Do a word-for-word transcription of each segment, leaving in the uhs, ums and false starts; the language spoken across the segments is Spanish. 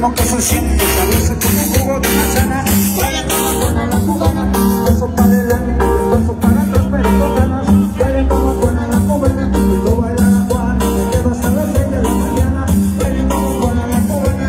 ritmo que se siente sabroso como un jugo de manzana. Baila como buena la cubana, paso para adelante, paso para atrás, pero con ganas. Baila como buena la cubana, y lo baila la Juana, me quedo hasta las seis de la mañana. Baila como buena la cubana.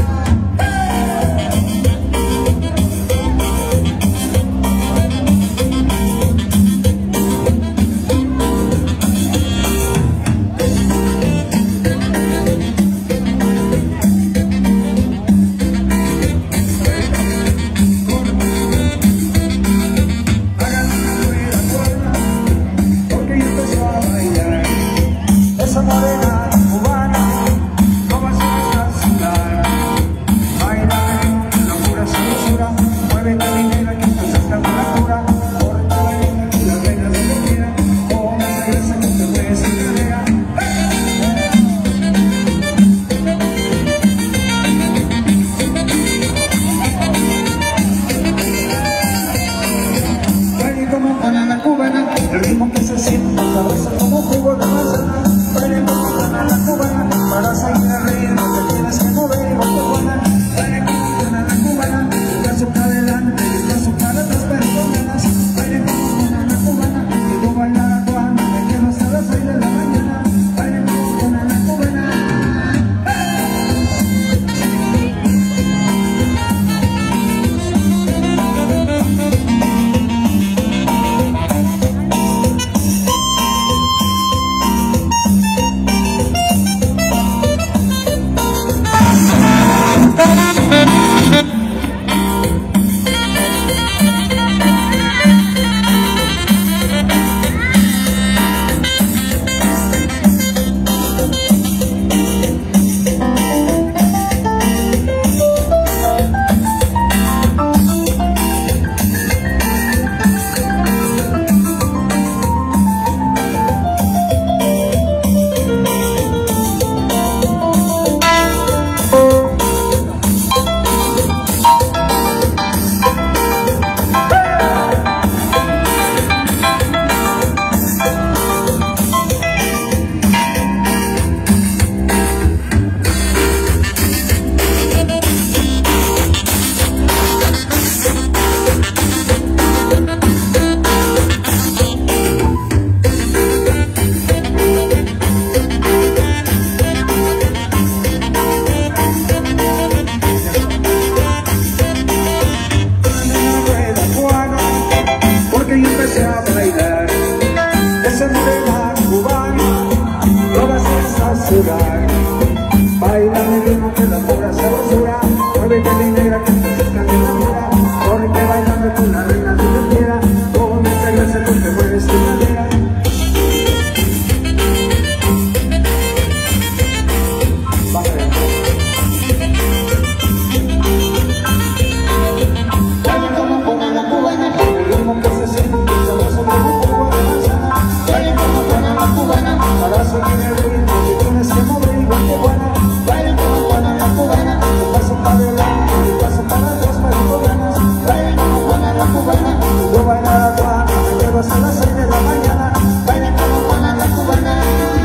El ritmo que se siente sabroso como jugo de manzana. Baila como buena la cubana, para salir a reír no te tienes que mover igual que buena. Baila como buena la cubana, un paso para adelante y un paso para atrás, pero con ganas. Baila como buena la cubana, y tú bailas la Juana, me quedo hasta las seis de la mañana. Baila como buena la cubana. Baila mi ritmo que la pura sabrosura, muévete mi negra que te acerca de la mira, porque bailando con la reina tú te quieras, con esta gracia tú te mueves de madera. Baila como buena la cubana, el ritmo que se siente sabroso como un jugo de manzana. Baila como buena la cubana, para seguir el ritmo que tienes que mover igual que buena. Baila como buena la cubana, un paso para adelante, un paso para atrás, pero con ganas. Baila como buena la cubana, yo baila la Juana, me quedo hasta las seis de la mañana. Baila como buena la cubana.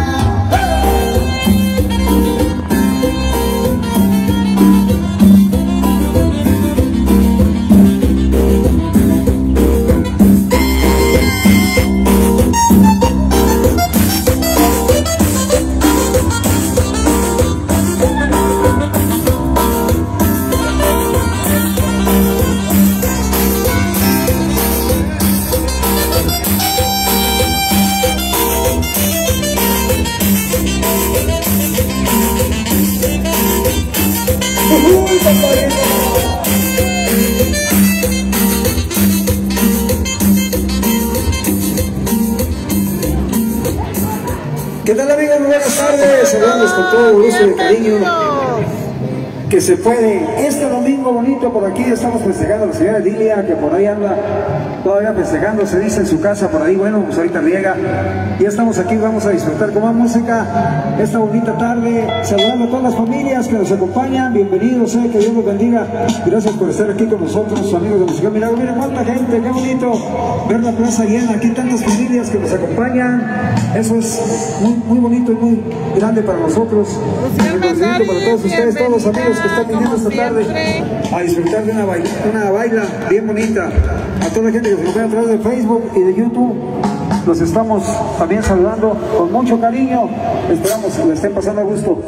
¿Qué tal, amigos? Buenas tardes, saludos con todo gusto y cariño que se puede. Este domingo bonito por aquí estamos festejando a la señora Dilia, que por ahí anda todavía festejando, se dice en su casa por ahí. Bueno, pues ahorita riega. Ya estamos aquí, vamos a disfrutar con más música esta bonita tarde, saludando a todas las familias que nos acompañan. Bienvenidos, eh, que Dios los bendiga. Gracias por estar aquí con nosotros, amigos de Música Milagro. Miren cuánta gente, qué bonito ver la plaza llena, aquí tantas familias que nos acompañan. Eso es muy, muy bonito y muy grande para nosotros. Un reconocimiento para todos ustedes, todos los amigos que están viniendo esta tarde a disfrutar de una baila, una baila bien bonita. A toda la gente que se nos ve a través de Facebook y de YouTube, los estamos también saludando con mucho cariño. Esperamos que le estén pasando a gusto.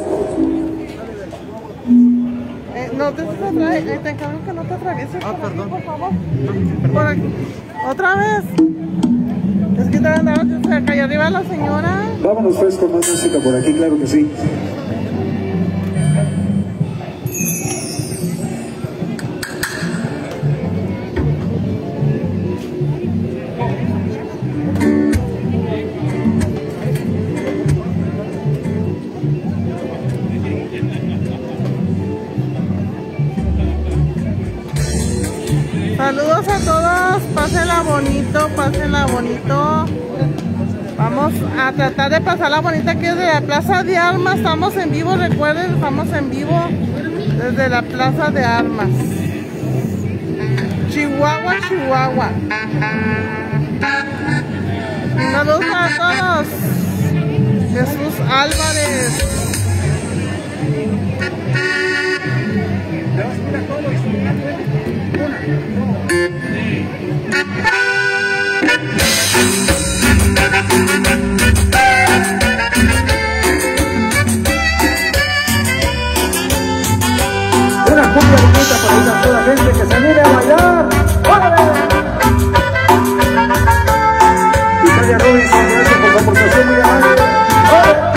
Eh, no te, eh, te encargo que no te atravieses. Ah, por perdón. Aquí, por favor. Por aquí. Otra vez. Es que te andaba, se cayó arriba la señora. Vámonos pues con más música por aquí, claro que sí. Saludos a todos, pásenla bonito, pásenla bonito. Vamos a tratar de pasarla bonita aquí desde la Plaza de Armas. Estamos en vivo, recuerden, estamos en vivo desde la Plaza de Armas. Chihuahua, Chihuahua. Saludos a todos. Jesús Álvarez. Una cumbia bonita para toda la gente que se anime a bailar. ¡Órale! Italia Robinson, gracias por su aportación muy amable. ¡Órale!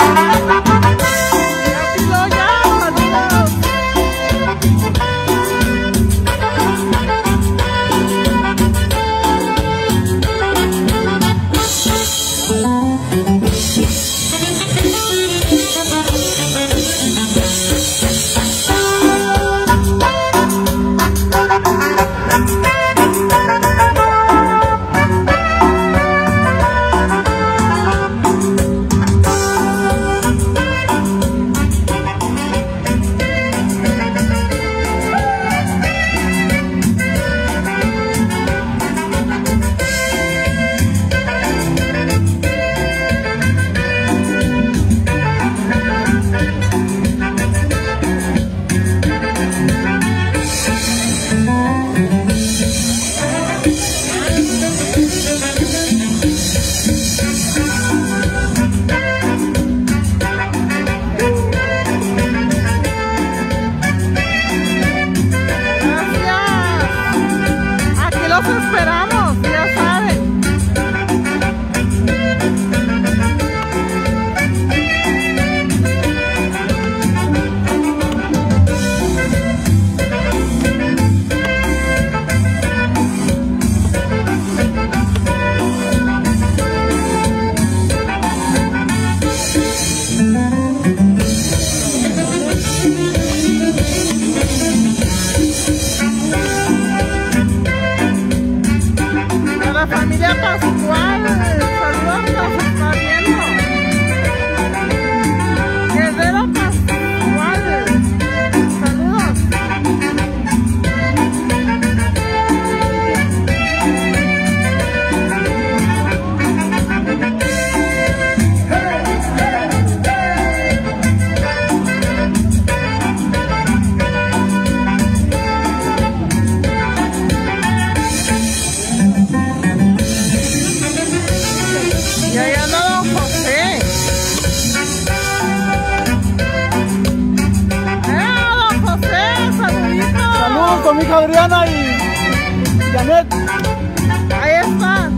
Con mi hija Adriana y Janet. Ahí está.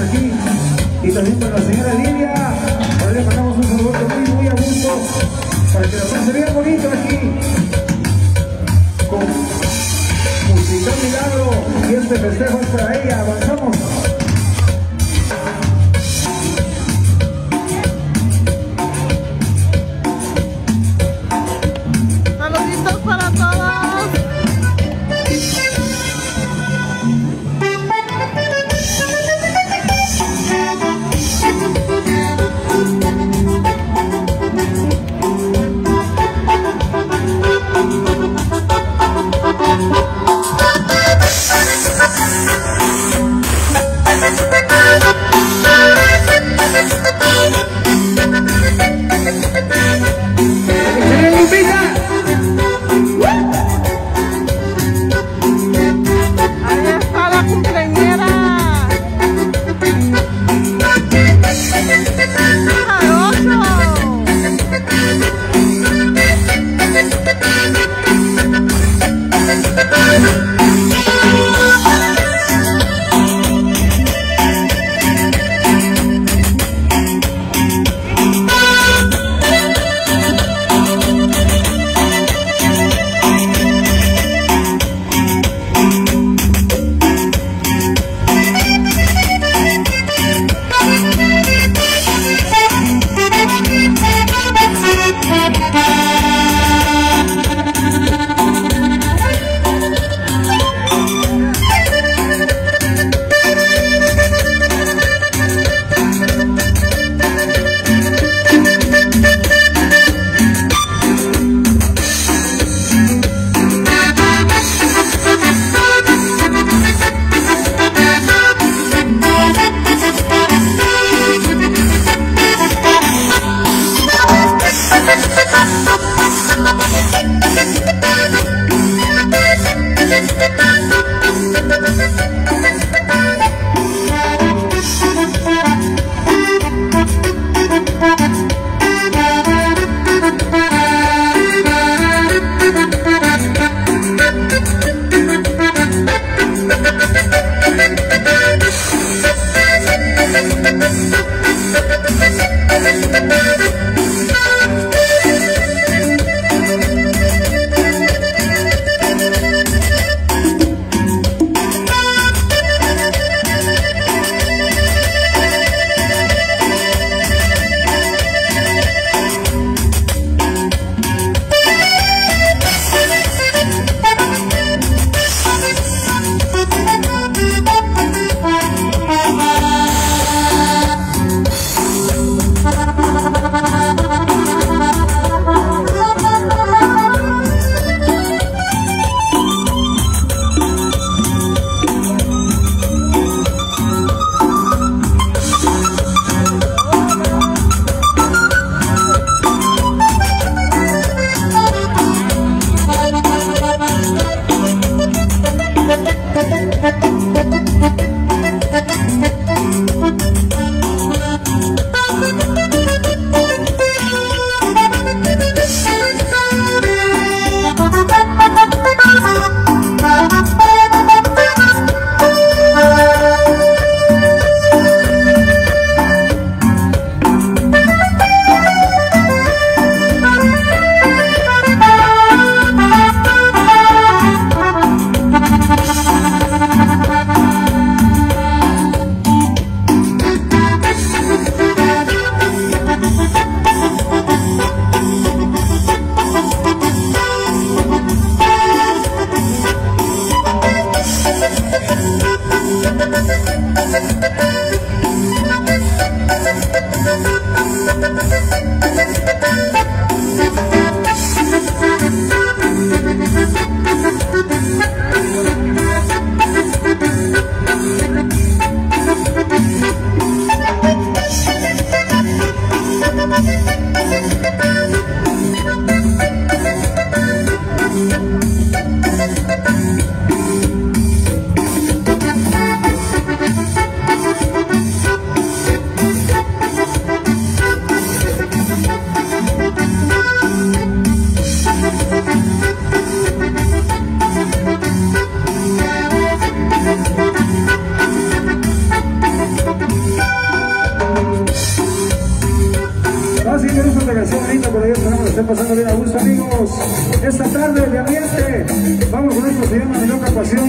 por aquí. Y también para la señora Lidia. Ahora le mandamos un saludo muy, muy a gusto. Para que la pase bien bonito aquí. Con Musical Milagro. Y este festejo es para ella. Avanzamos. Saluditos para todos. Ahí está la cumpleañera.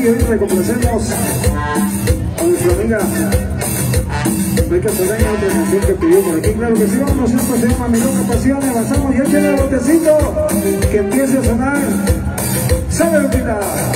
y ahorita le complacemos a nuestra amiga Beca Saldaña, otra canción que pidió por aquí. Claro que sí, vamos, esto se llama Mi Loca Pasión y avanzamos. Ya tiene el botecito que empiece a sonar. ¡Sale, Lupita!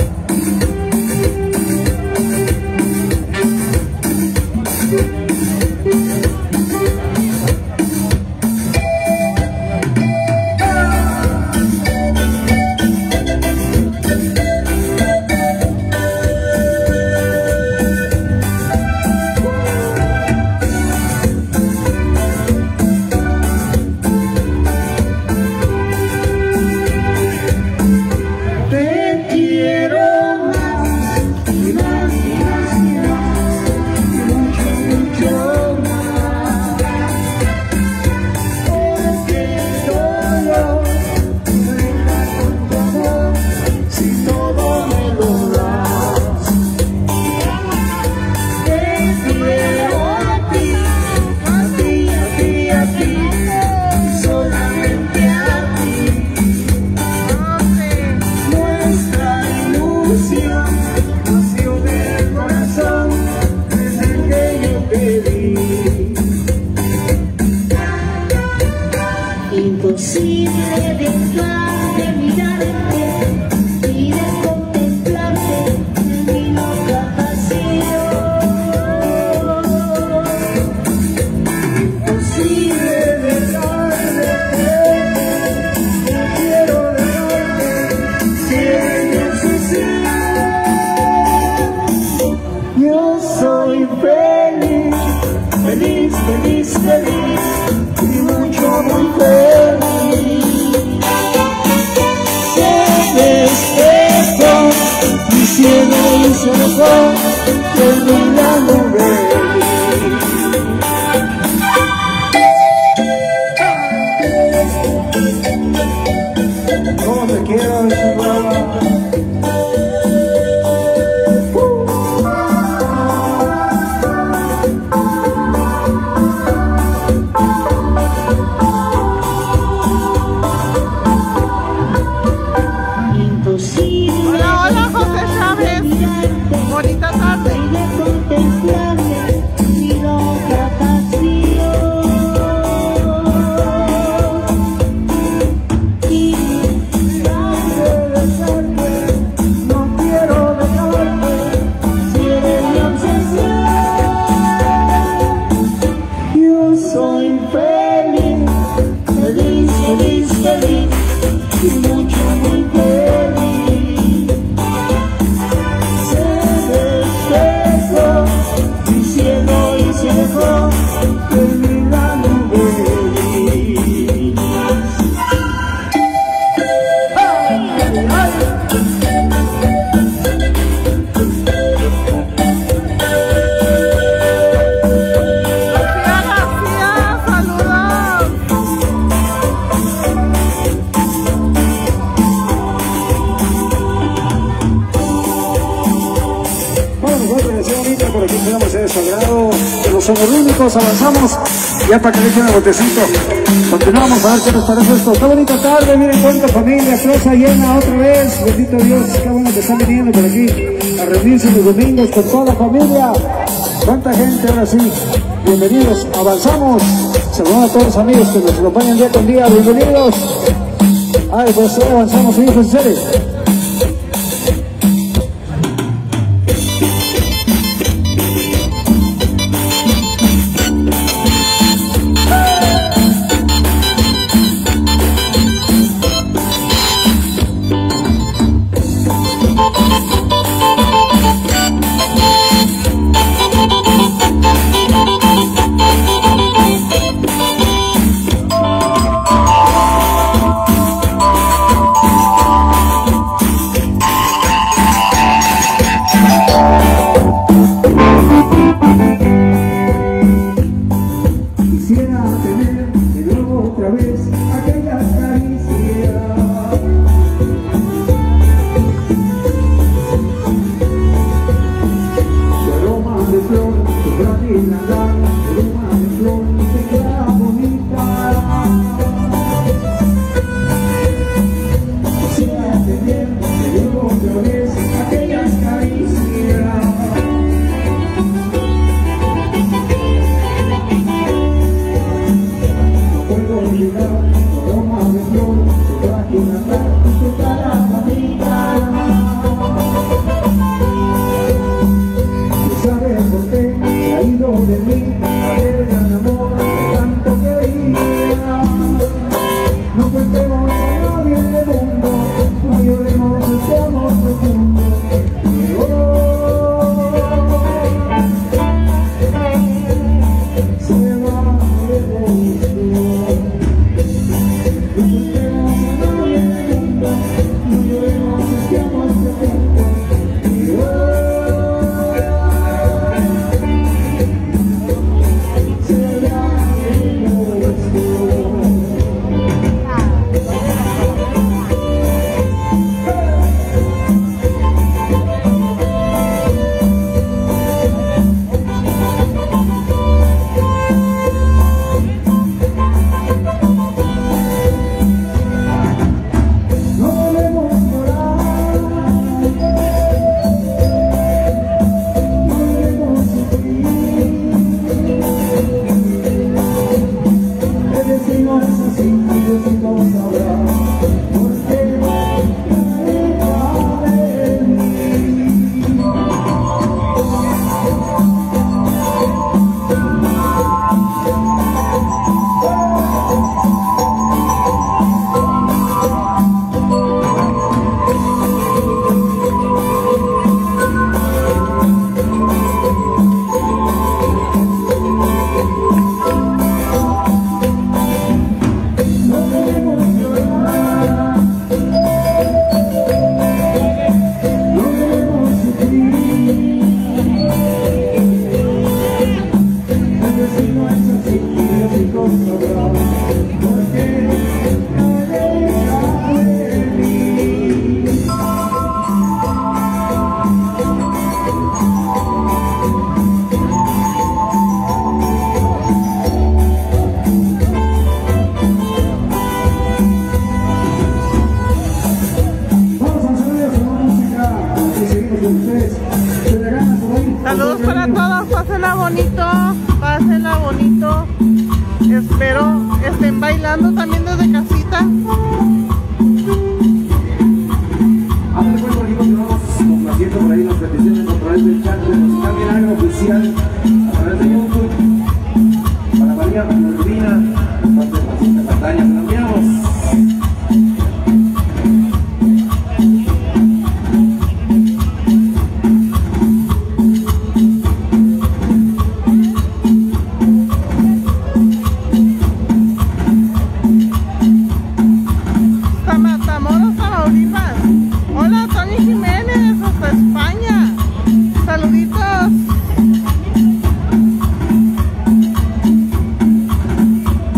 Imposible dejar de mirarte y de contemplarte en mi loca pasión. Imposible dejar de verte, no quiero dejarte, si eres obsesión. Yo soy feliz, feliz, feliz, feliz y mucho, muy feliz. Mi cielo y se dejó terminando de ¿Cómo te quiero, Chihuahua? Bonita tarde. y de contemplarme mi loca pasión. Y de besarte, no quiero dejarte, si eres mi obsesión. Yo soy feliz, feliz, feliz, feliz y mucho, muy feliz. Mi cielo y se dejó terminando feliz. ¡Ay, ay, ay! Sofía García, saludos. Por aquí tenemos el sagrado de los únicos, avanzamos ya para que le echen el botecito. Continuamos a ver qué nos parece esto. Qué bonita tarde, miren cuánta familia, plaza llena otra vez, bendito Dios, qué bueno que están viniendo por aquí a reunirse los domingos con toda la familia. Cuánta gente ahora sí, bienvenidos, avanzamos. Saludos a todos los amigos que nos acompañan día con día, bienvenidos. Ay, pues avanzamos, hijos, en serio. Aquellas caricias olvido de mí, aquel gran amor que tanto quería. No cuentemos a nadie en el mundo, no lloremos este amor profundo. Saludos para todos, pásenla bonito, pásenla bonito. Espero estén bailando también desde casita. Ándale pues, por aquí continuamos complaciendo por ahí las peticiones a través del chat de Musical Milagro Oficial, a través de YouTube. Para María Urbina, parte de la pantalla, nos enviamos. Hola, Tony Jiménez, hasta España. Saluditos.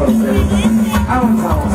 para ustedes. Avanzamos.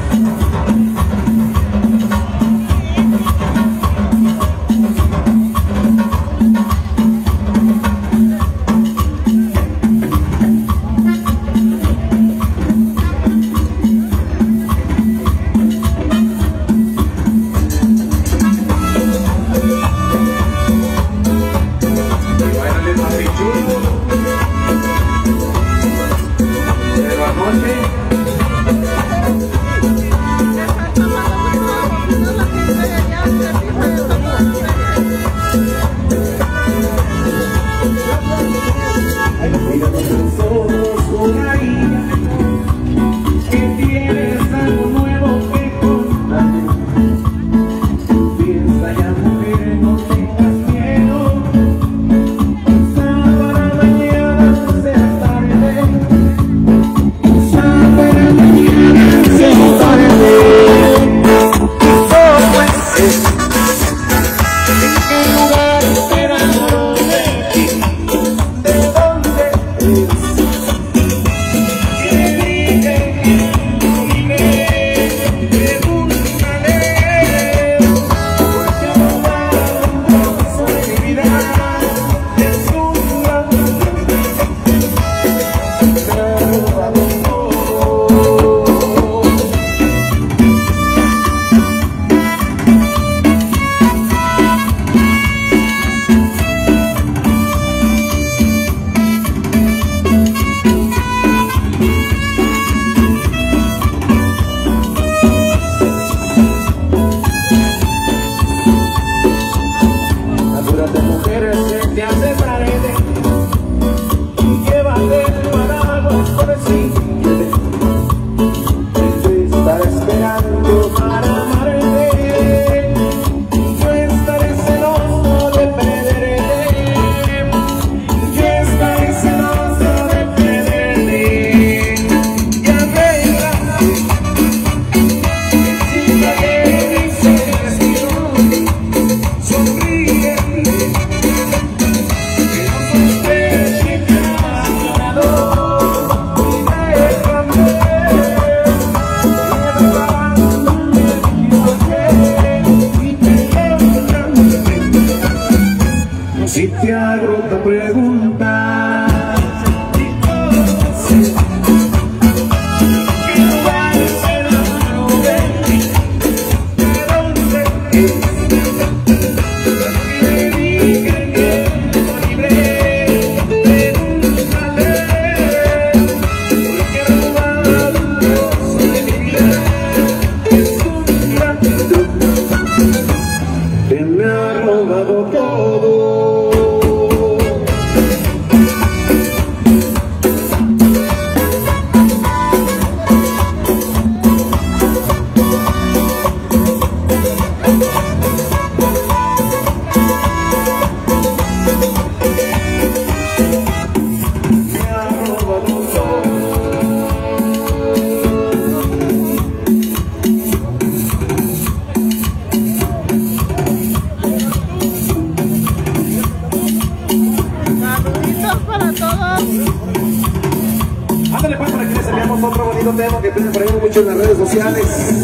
En las redes sociales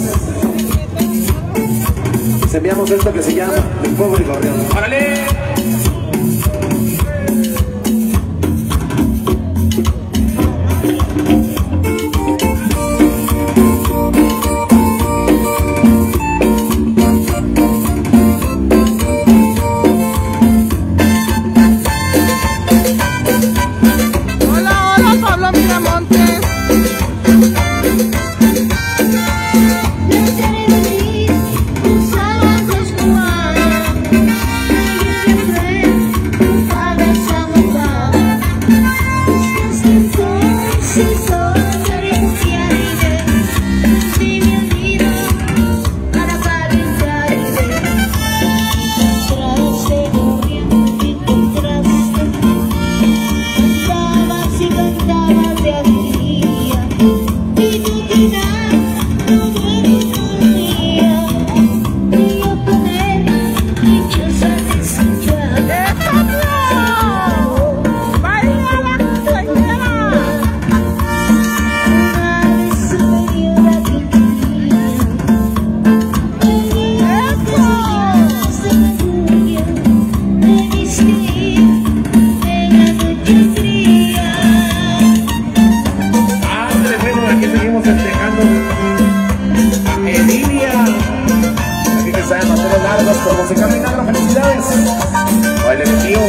les enviamos esto que se llama El Fuego y Gorrión. ¡Órale! Hola, hola, Pablo Miramontes. Yo seré feliz, un sábado escolar. estamos festejando a Edilia. Así que saben, mantener largos, pero musical milagro, felicidades. Baile de tío.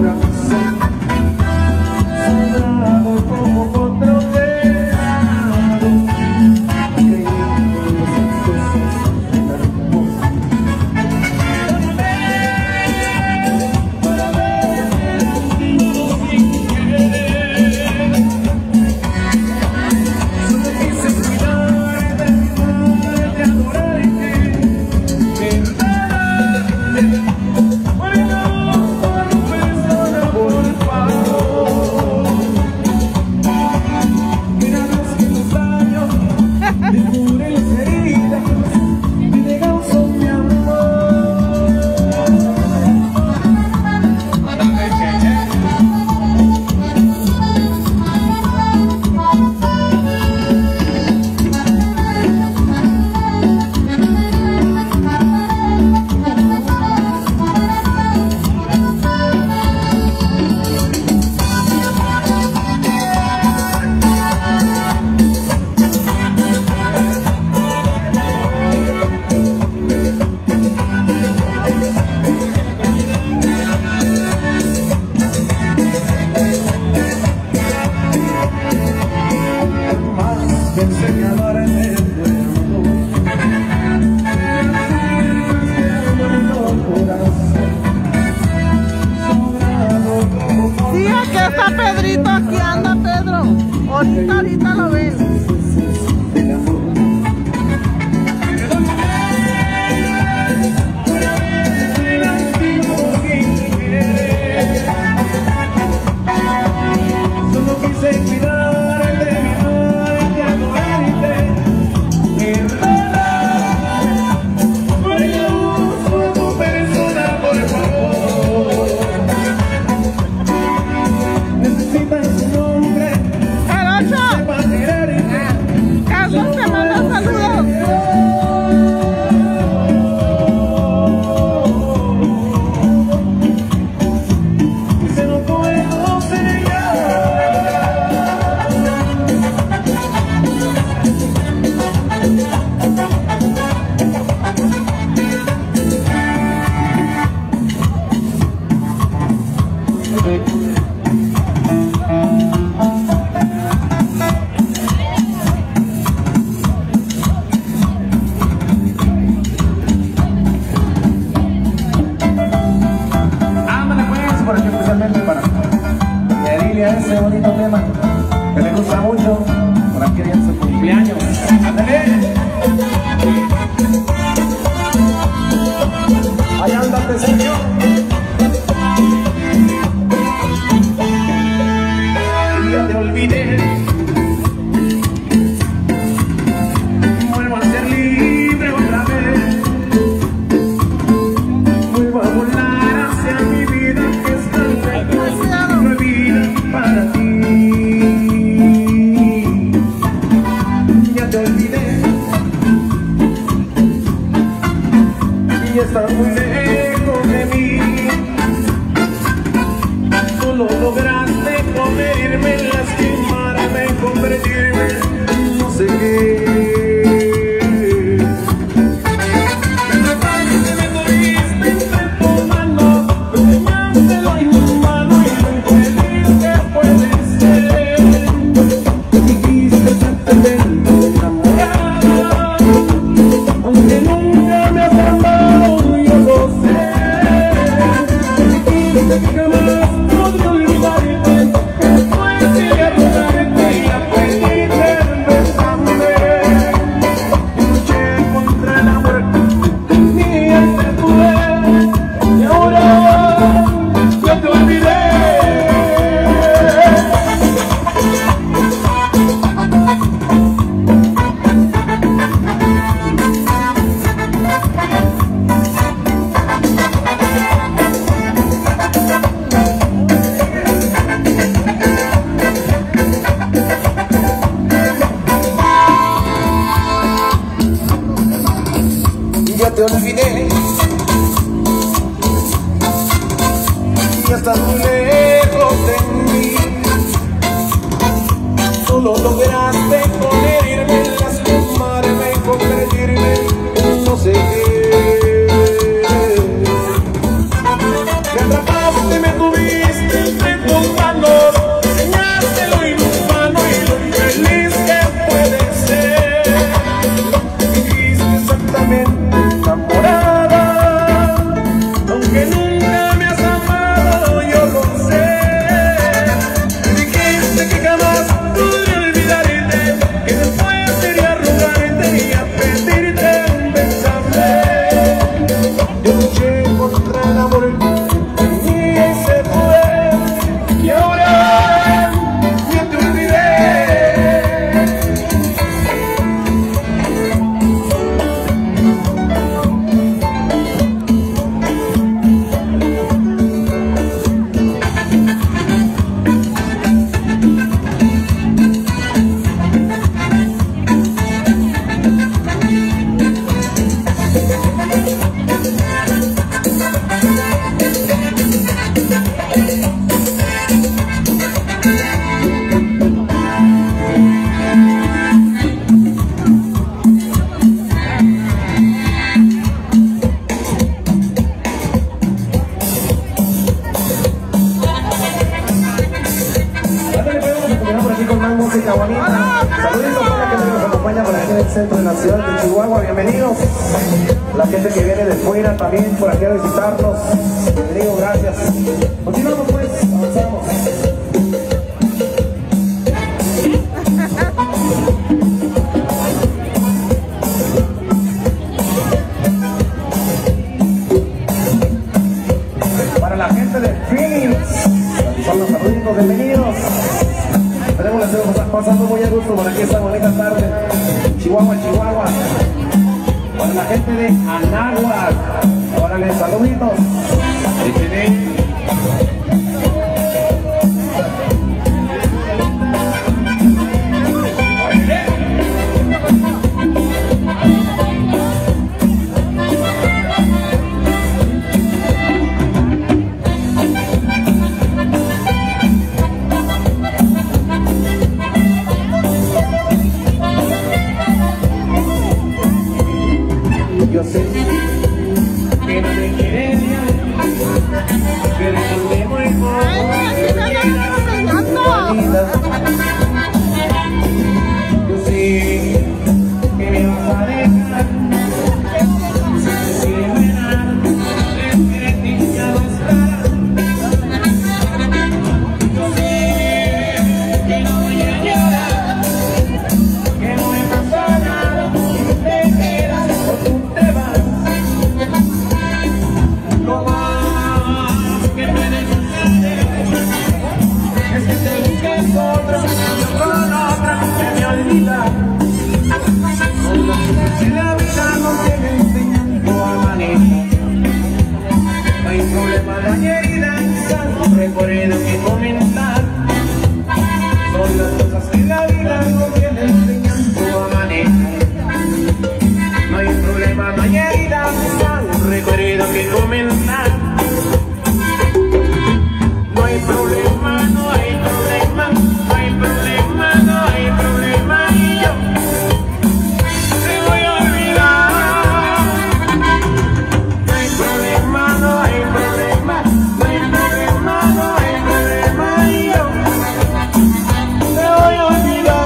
corazón, sobrado como controlado, creyendo en los excesos del amor. Para ver contigo sin querer, solo quise cuidarte, amarte, adorarte, perdonarte. Sí, aquí está Pedrito, aquí anda Pedro. Ahorita, ahorita lo ven. Solo quise cuidarte, amarte, adorarte, perdonarte. Por el uso de tu persona, por favor. Necesitas un nombre, ¡Jarocho! sepa quererte. Carlos te manda saludos. Se no puedo ser yo. Ándale pues, por aquí especialmente para Edilia, ese bonito tema que le gusta mucho, por aquí en su cumpleaños. ¡Ándale! Ahí ándate, señor. Ya te olvidé, vuelvo a ser libre otra vez, vuelvo a volar hacia mi vida que es tan lejos, prohibida para ti. Ya te olvidé y estás muy lejos de mí. Solo lograste comerme, lastimarme, convertirme en no sé qué. Me moviste entre tu mano, me llamaste lo inhumano y no entendí que puede ser. Dijiste sentirme enamorado, aunque nunca me has amado, yo lo sé. Dijiste que jamás podré olvidar. música bonita. Saluditos a la gente que nos acompaña por aquí en el centro de la ciudad de Chihuahua. Bienvenidos. La gente que viene de fuera también por aquí a visitarnos. Bienvenidos, gracias. Continuamos pues, avanzamos. Para la gente de Phoenix, son los saluditos, bienvenidos. Esperemos que estemos pasando muy a gusto por aquí esta bonita tarde. Chihuahua, Chihuahua. Para la gente de Anáhuac, ahora les saluditos. Yo sé que no me quieres ya, que recordemos el modo de la vida. Yo sé que me vas a dejar, si te quiero ganar, es que te ya no estará. Yo sé que no voy a llorar, que no me pasa nada, si te quedas o tú te vas. Lo más que puedes hacer es que te busques otra, yo con otra que me olvida. Con las cosas que la vida nos viene enseñando a manejar. No hay problema de añadida, quizás un recorrido que comentar. Son las cosas que la vida nos viene enseñando a manejar. No hay problema, no hay herida, un recorrido que comentar. No hay problema, no hay problema, no hay problema, no hay problema, y yo te voy a olvidar. No hay problema, no hay problema, no hay problema, no hay problema, y yo te voy a olvidar.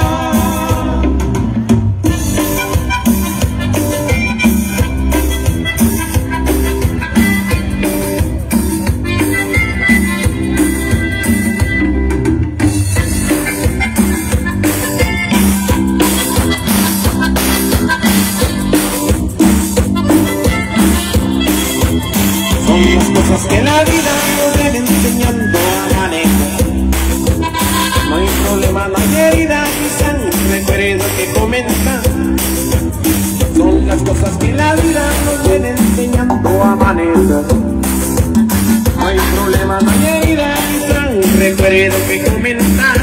Son las cosas que la vida nos viene enseñando a manejar. No hay problema, no hay herida, quizá un recuerdo que comentar. Son las cosas que la vida nos viene enseñando a manejar. No hay problema, no hay herida, quizá un recuerdo que comentar.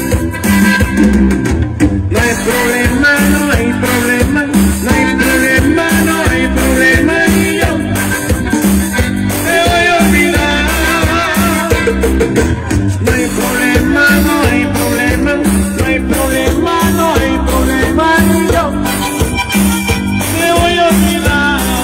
No hay problema, no hay problema, no hay problema, no hay problema, y yo te voy a olvidar. No hay problema, no hay problema, no hay problema, no hay problema, y yo te voy a olvidar.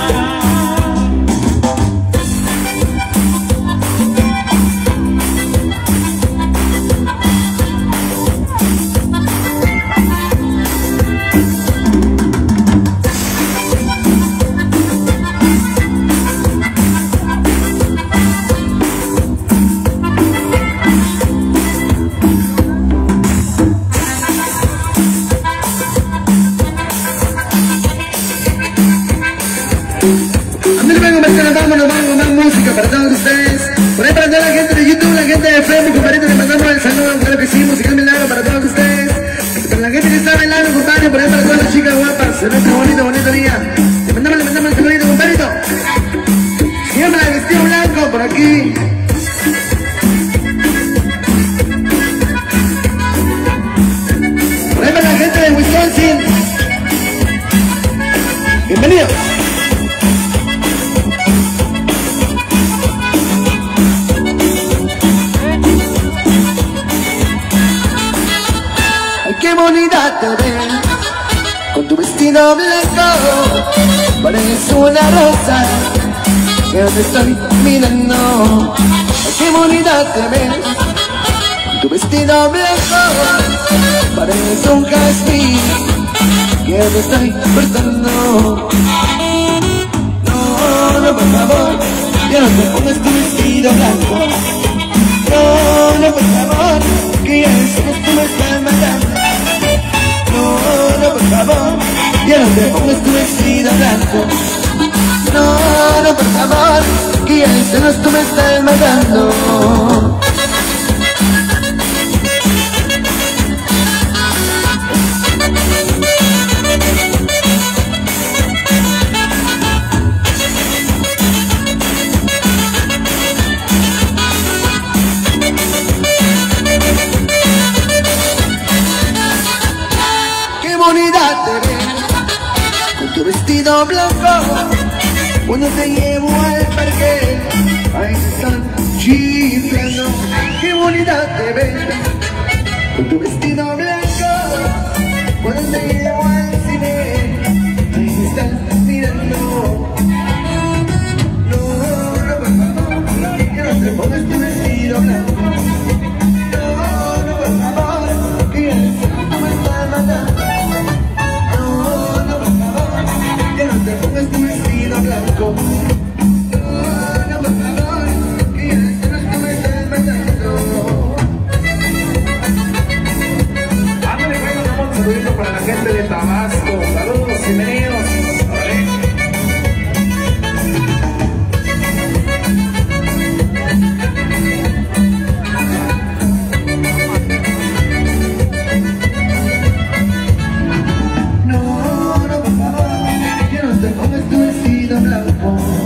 Nos vamos con más música para todos ustedes. Por ahí para toda la gente de YouTube, la gente de Facebook, compadrito, le mandamos el saludo, claro que sí, música milagro para todos ustedes. Para la gente que está bailando, compadre, por ahí para todas las chicas guapas, en este bonito, bonito día. Le mandamos, le mandamos el saludito, compadrito. Siempre el vestido blanco por aquí. Por ahí para la gente de Wisconsin. Bienvenido. Qué bonita te ves con tu vestido blanco, pareces una rosa que te estoy mirando. Qué bonita te ves Tu vestido blanco parece un jazmín que me estoy cortando. No, no, por favor, ya no te pongas tu vestido blanco. No, no, por favor, que ya sé que tú me estás matando. No, no, por favor, ya no te pongas tu vestido blanco. No, no, por favor, que ya sé que tú me estás matando. Con tu vestido blanco, cuando te llevo al parque, ahí están chiflando. Qué bonita te ves. Con tu vestido blanco, cuando te llevo al cine, ahí están mirando. No, no, por favor, que no te pongas tu vestido blanco. No, no, por favor, que ya sé que tú me estás matando. No te pongas tu vestido blanco. No, no, por favor, que ya sé que me estás matando. Ándale, bueno, vamos a saludito para la gente de Tabasco. Saludos, bienvenidos. Órale. No, no, por favor, que no te pongas tu vestido blanco.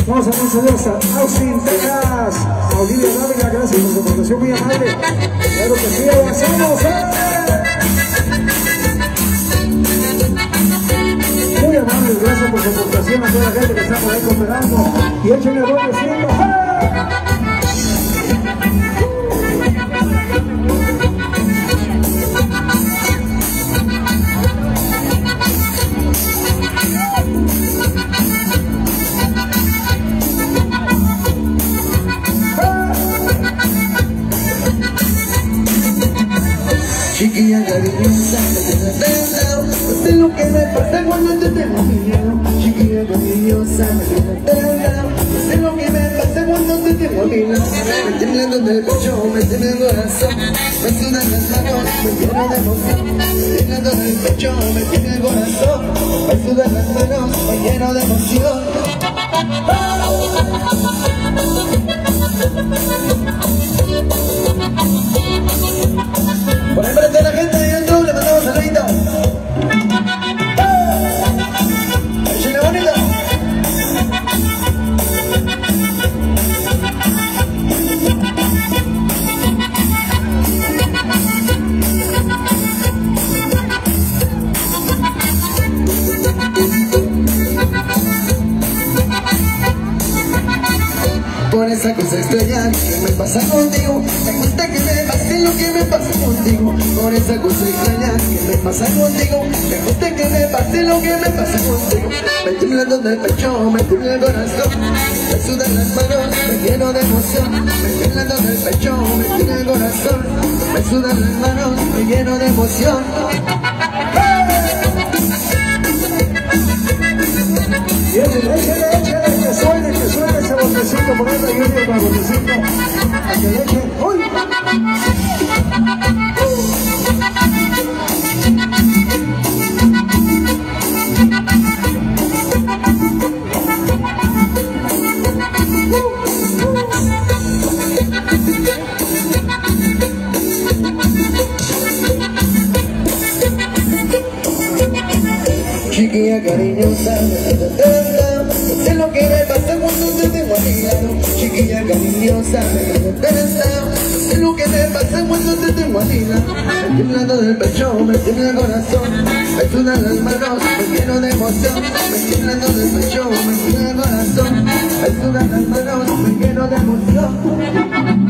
Vamos a dar saludos a Austin, Texas, a Olivia Dávila, gracias por su aportación muy amable. Claro que sí, avanzamos, ¿eh? Muy amables, gracias por su aportación a toda la gente que está por ahí cooperando. Y échenle buen besito, ¡eh! Chiquilla cariñosa, me tienes lado, no sé lo que me pasa cuando te tengo a mi lado. Chiquilla cariñosa, me tienes lado, no sé lo que me pasa cuando te tengo a mi lado. Me tiembla en el pecho, me tiembla el corazón, me sudan las manos, me lleno de emoción. Me tiembla en el pecho, me tiembla el corazón, me sudan las manos, me lleno de emoción. Por ahí para la gente de YouTube le mandamos saluditos. ¡Échale bonito! Por esa cosa extraña que me pasa contigo, me gusta que me pase lo que me pasa contigo. Por esa cosa extraña que me pasa contigo, me gusta que me pase lo que me pasa contigo. Me tiembla en el pecho, me tiembla el corazón, me sudan las manos, me lleno de emoción. Me tiembla en el pecho, me tiembla el corazón, me sudan las manos, me lleno de emoción. Y échale, échale, échale, que suene, que suene ese botecito, por ahí la lluvia con el botecito, que le echen, ¡uy! Chiquilla cariñosa, no sé lo que me pasa cuando te tengo a mi lado. Chiquilla cariñosa, no sé lo que me pasa cuando te tengo a mi lado. Me tiembla del pecho, me tiembla el corazón, me sudan las manos, me lleno de emoción. Me tiembla del pecho, me tiembla el corazón, me sudan las manos, me lleno de emoción.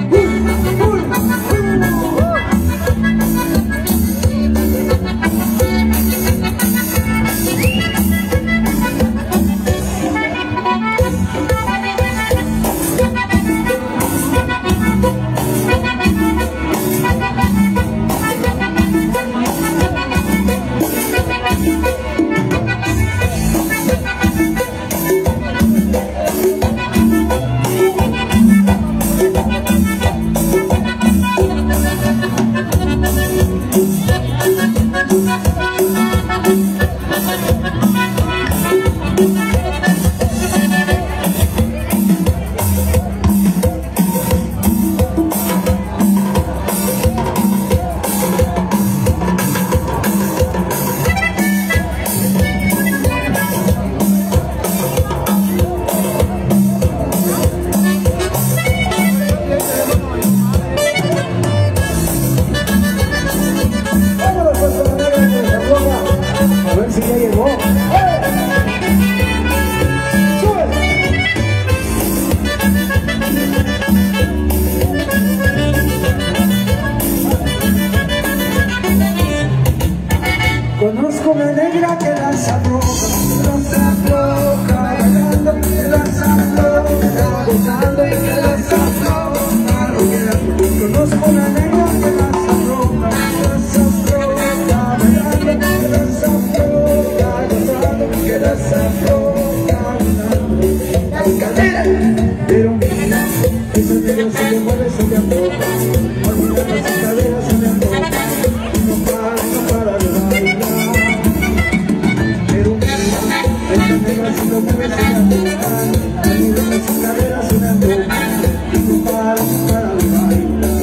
Conozco una negra que lanza roja, lanza roja, bailando, que lanza roja, gozando y que lanza roja. Conozco una negra que lanza roja, lanza roja, bailando, que lanza roja, gozando y que lanza roja. Las caderas, pero mira, esa negra se le mueve, se le antoja, olvidando sus caderas, se le antoja, no para, no para de bailar. Esa negra se lo mueve, se le antoja, olvidando sus caderas, se le antoja, no para, no para de bailar.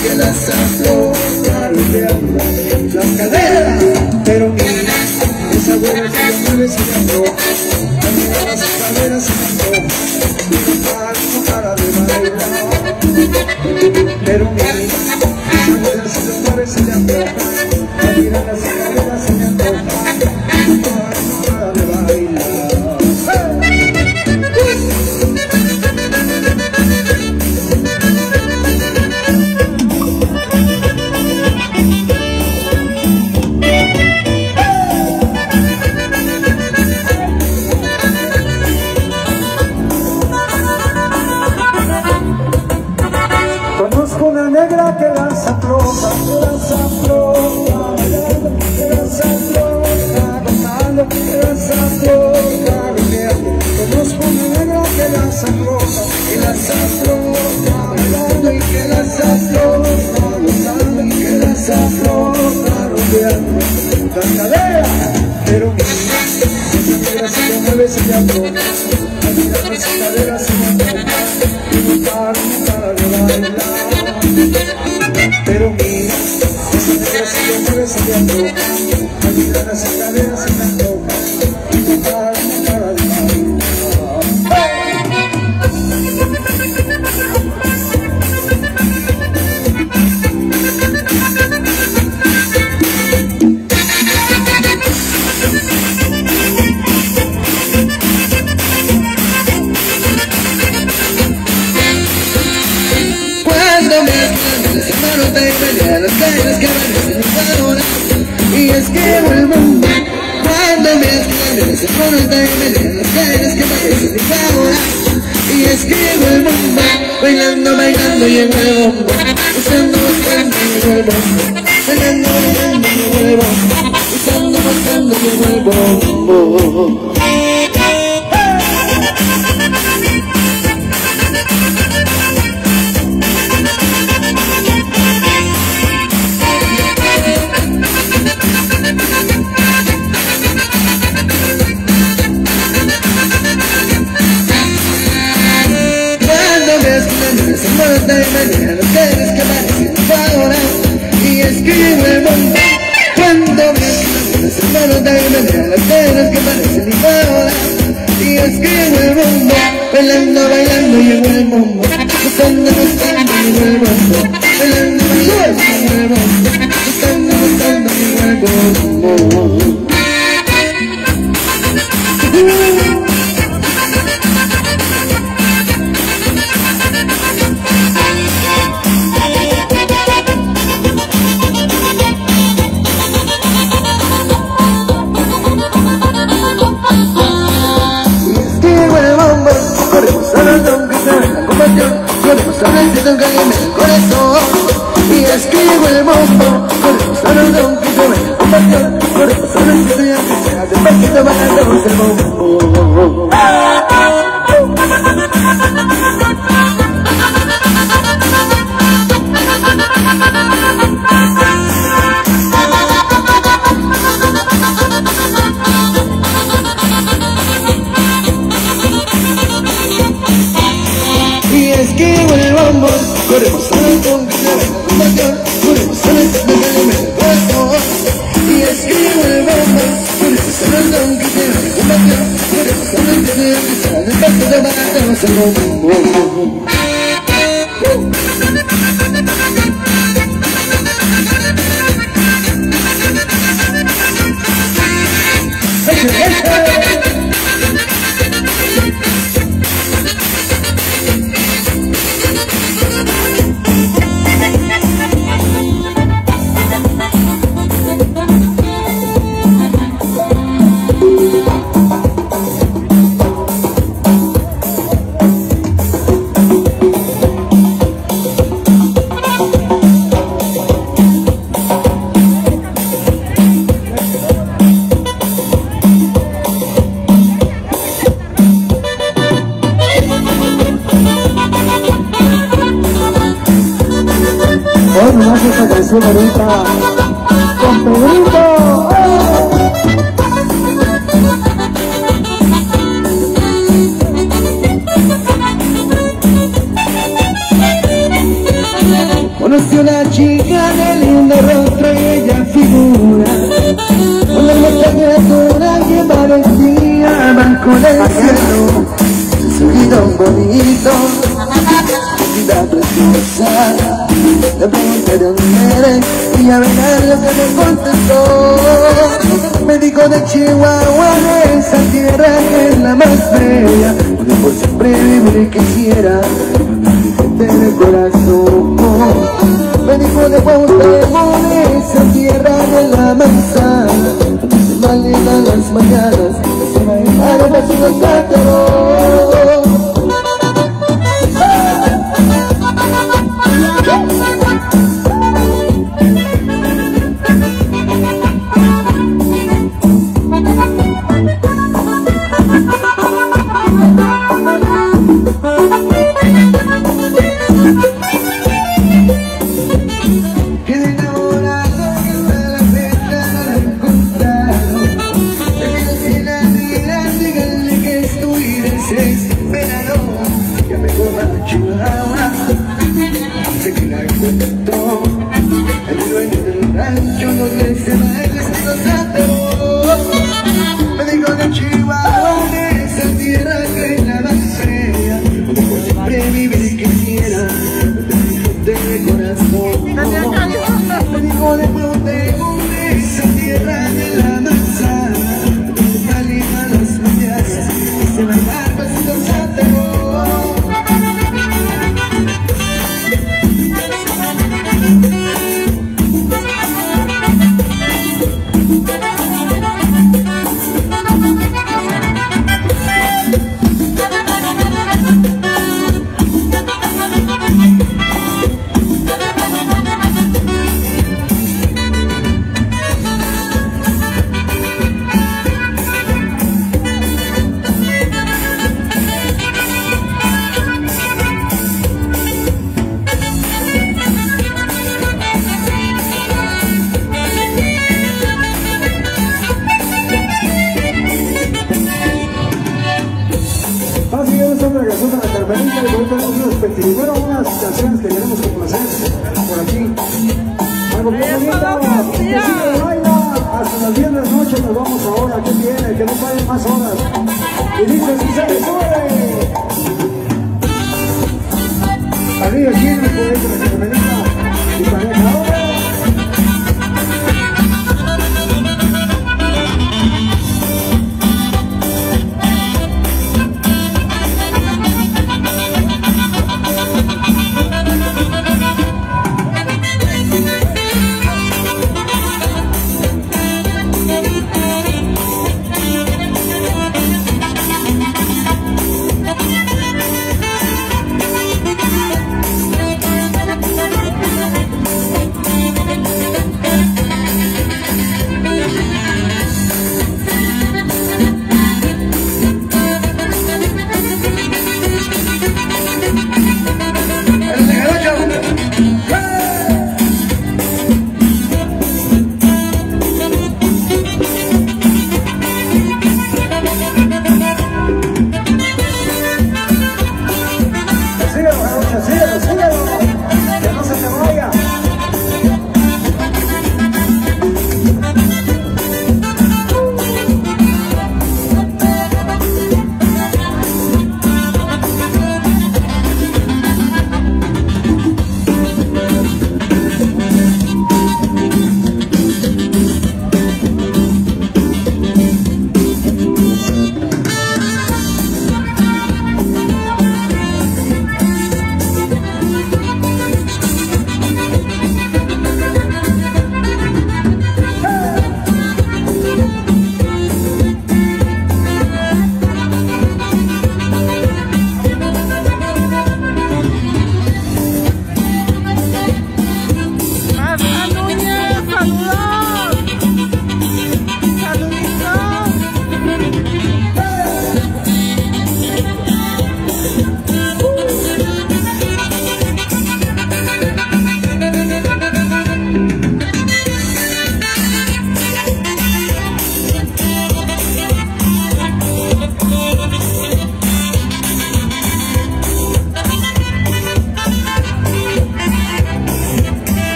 que las afloja rodeando las caderas. Pero mira, esa güera que la mueve se me antoja, a mirar las caderas se me antoja, y no para, no para de bailar. Pero mira, esa güera se me mueve se me antoja, a mirar las caderas se me antoja, y no para, no para de bailar. Conozco una negra que las afloja, que las afloja, que las afloja, gozando, que las afloja, rodeando. Conozco una negra que las afloja, que las afloja, bailando y que las afloja, gozando y que las afloja, rodeando. Las caderas, pero mira, esa negra se me mueve, se me antoja, al mirar las caderas se me antoja, y no para, no para de bailar. Pero mira, esa negra se me mueve, se me antoja, al mirar las caderas se me antoja, y no para, no para de bailar. Cuando me escuchan las manos de pelea, las caderas que parecen ahora, y es que vuelvo. Cuando me escuchan las manos de pelea, las caderas que parecen ahora, y es que vuelvo. Bailando, bailando llegó el bombo, usando, buscando llegó el bombo, bailando, bailando llegó el bombo, usando, buscando llegó el bombo. De mañana los caderas que parecen ahora, y es que llegó el bombo. Cuando me escuchan las manos de mañana las caderas que parecen ahora, y es que llegó el bombo. Bailando, bailando llegó el bombo, gozando, gozando llegó el bombo, bailando, bailando llegó el bombo, gozando, gozando llegó el bombo. Y es que llegó el bombo, corremos a los don que se ven con pasión, corremos a los estudiantes que hacen pasito bailamos el bombo. Y es que llegó el bombo, corremos a los don que se ven con pasión, corremos a los estudiantes que hacen corazón. Y es que llegó el bombo, corremos a los don que se ven con pasión, corremos a los estudiantes que hacen pasito bailamos el bombo. Hoy nomás esta canción ahorita con Pedrito. Conocí una del cielo, su girón bonito, vida preciosa. Le pregunté de dónde eres y a ver lo que me contestó. Me dijo de Chihuahua, de esa tierra que es la más bella, donde por siempre vivir quisiera, donde mi gente de corazón. Me dijo de Cuauhtémoc, de esa tierra de la manzana, donde se malean las mañanas, y se va a llevar a vecinos cátaros. Primero unas canciones que queremos complacer por aquí. Algo muy bonito, que sigue baila hasta las diez de la noche. Nos vamos ahora, que viene, que no paren más horas. Y dice, si se le sube. Arriba Chino, por ahí con la Carmelita y pareja ahora.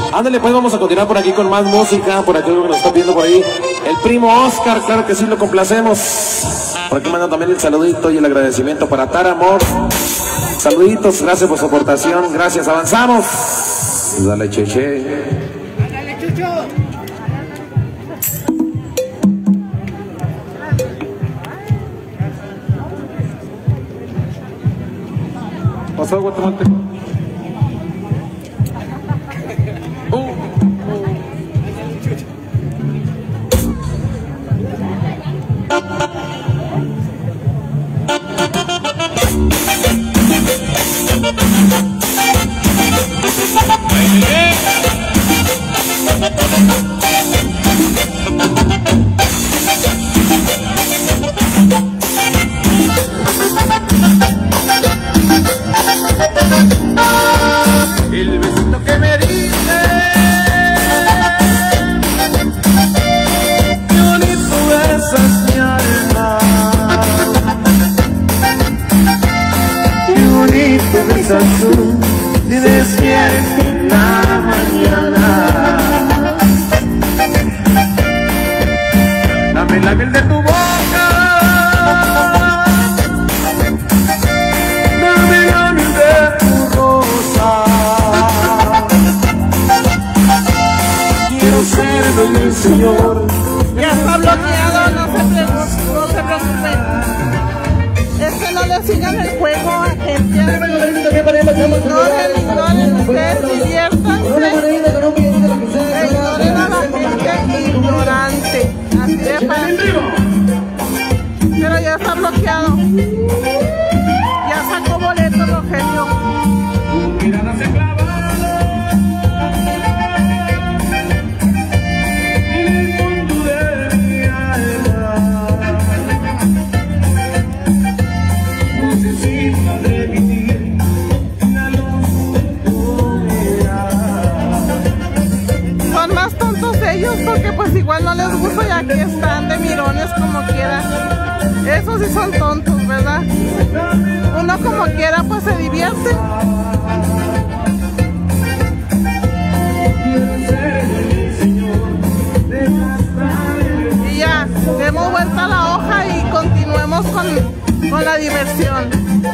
Ándale, pues vamos a continuar por aquí con más música. Por aquí lo que nos está pidiendo por ahí el primo Oscar, claro que sí, lo complacemos. Por aquí mando también el saludito y el agradecimiento para Tara Amor. Saluditos, gracias por su aportación, gracias, avanzamos. Dale, Cheche. Dale, Chucho. Pasó guatemalteco. El besito que me dice, qué bonito besas mi alma, qué bonito besas tú, te despiertas en la mañana. Dame la miel de tu boca, dame la miel de tu rosa. Quiero ser el Señor. Ya está bloqueado, no se preocupen, no se preocupen. Es que no le sigan el juego a gente así. Ignoren, ignoren, ustedes diviértanse. E ignoren a la gente ignorante. Así de fácil. Pero ya está bloqueado. Ya sacó boleto, Rogelio. Mirada se clava en el fondo de mi alma. Necesito de vivir la luz de tu mirada. Son más tontos ellos porque pues igual no les gusta y aquí están de mirones como quiera. Esos sí son tontos, ¿verdad? Uno como quiera pues se divierte. Y ya, demos vuelta a la hoja y continuemos con, con la diversión.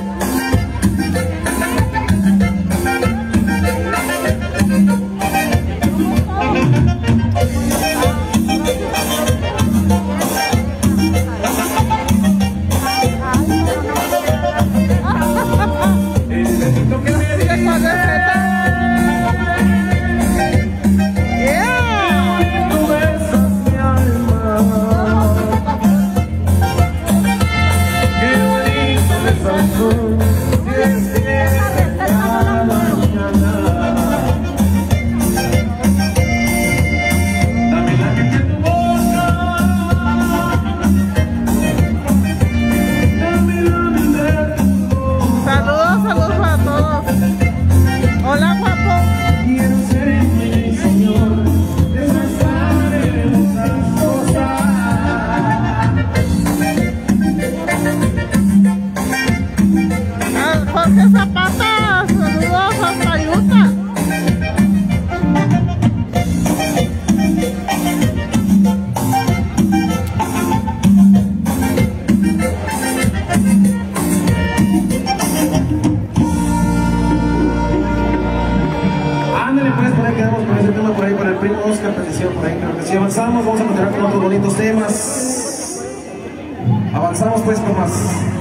Avanzamos, vamos a continuar con otros bonitos temas. Avanzamos pues con más.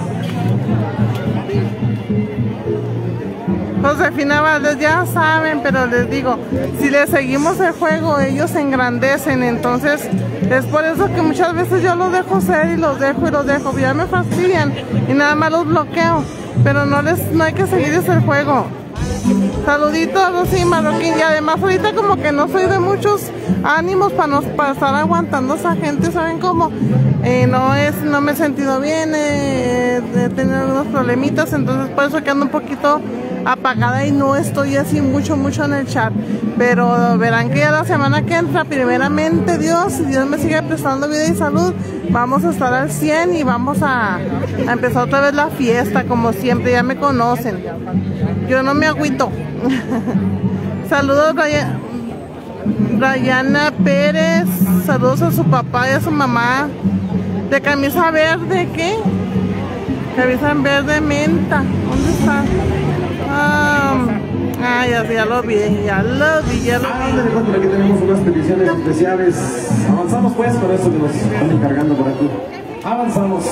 Josefina Valdés, ya saben, pero les digo, si les seguimos el juego, ellos se engrandecen, entonces es por eso que muchas veces yo los dejo ser y los dejo y los dejo, ya me fastidian y nada más los bloqueo, pero no les, no hay que seguirles el juego. Saluditos, Rosy Marroquín, y además ahorita como que no soy de muchos ánimos para, nos, para estar aguantando a esa gente, ¿saben cómo? Eh, no es, no me he sentido bien, eh, he tenido unos problemitas, entonces por eso que ando un poquito apagada y no estoy así mucho, mucho en el chat, pero verán que ya la semana que entra, primeramente Dios, si Dios me sigue prestando vida y salud, vamos a estar al cien y vamos a, a empezar otra vez la fiesta, como siempre, ya me conocen. Yo no me agüito. Saludos, Brian. Dayana Pérez, saludos a su papá y a su mamá. De camisa verde, ¿qué? Camisa verde menta. ¿Dónde está? Um, ah, ya, ya lo vi, ya lo vi, ya lo vi. Aquí tenemos unas peticiones especiales. Avanzamos pues con esto que nos están encargando por aquí. Avanzamos.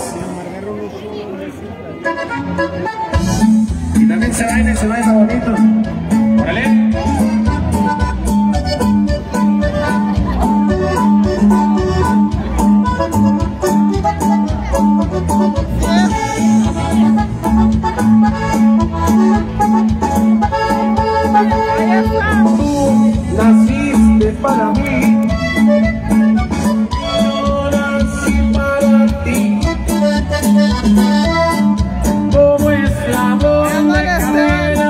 Y también se baila, se baila bonito. ¡Órale! Naciste para mí, yo nací para ti, como eslabón de cadena.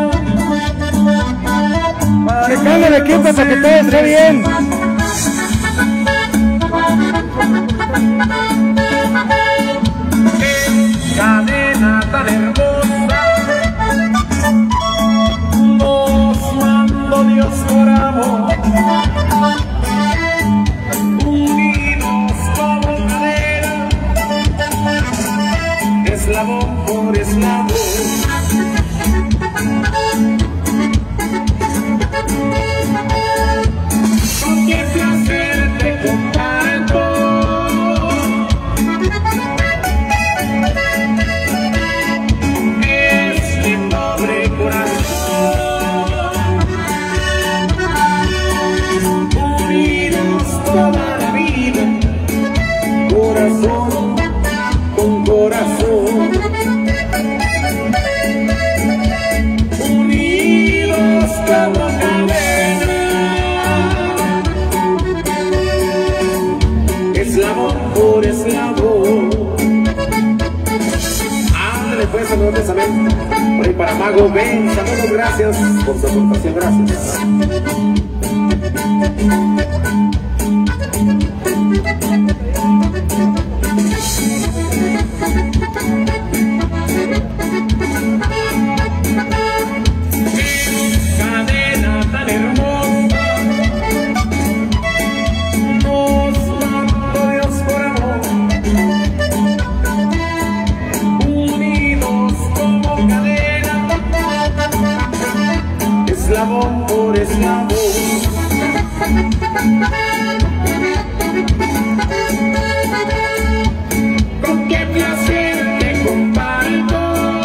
Que cambie el equipo para que todo esté bien. Qué cadena tan hermosa nos mandó Dios por amor, unidos como cadena, eslabón por eslabón. Con qué placer te comparto este pobre corazón, unidos toda la vida, corazón con corazón, unidos como cadena, eslabón por eslabón. Ándale pues, saludos también por ahí para Mago Ben, saludos, gracias por su aportación, gracias. Cadena tan hermosa nos mandó Dios por amor, unidos como cadena, eslabón por eslabón. Con qué placer te comparto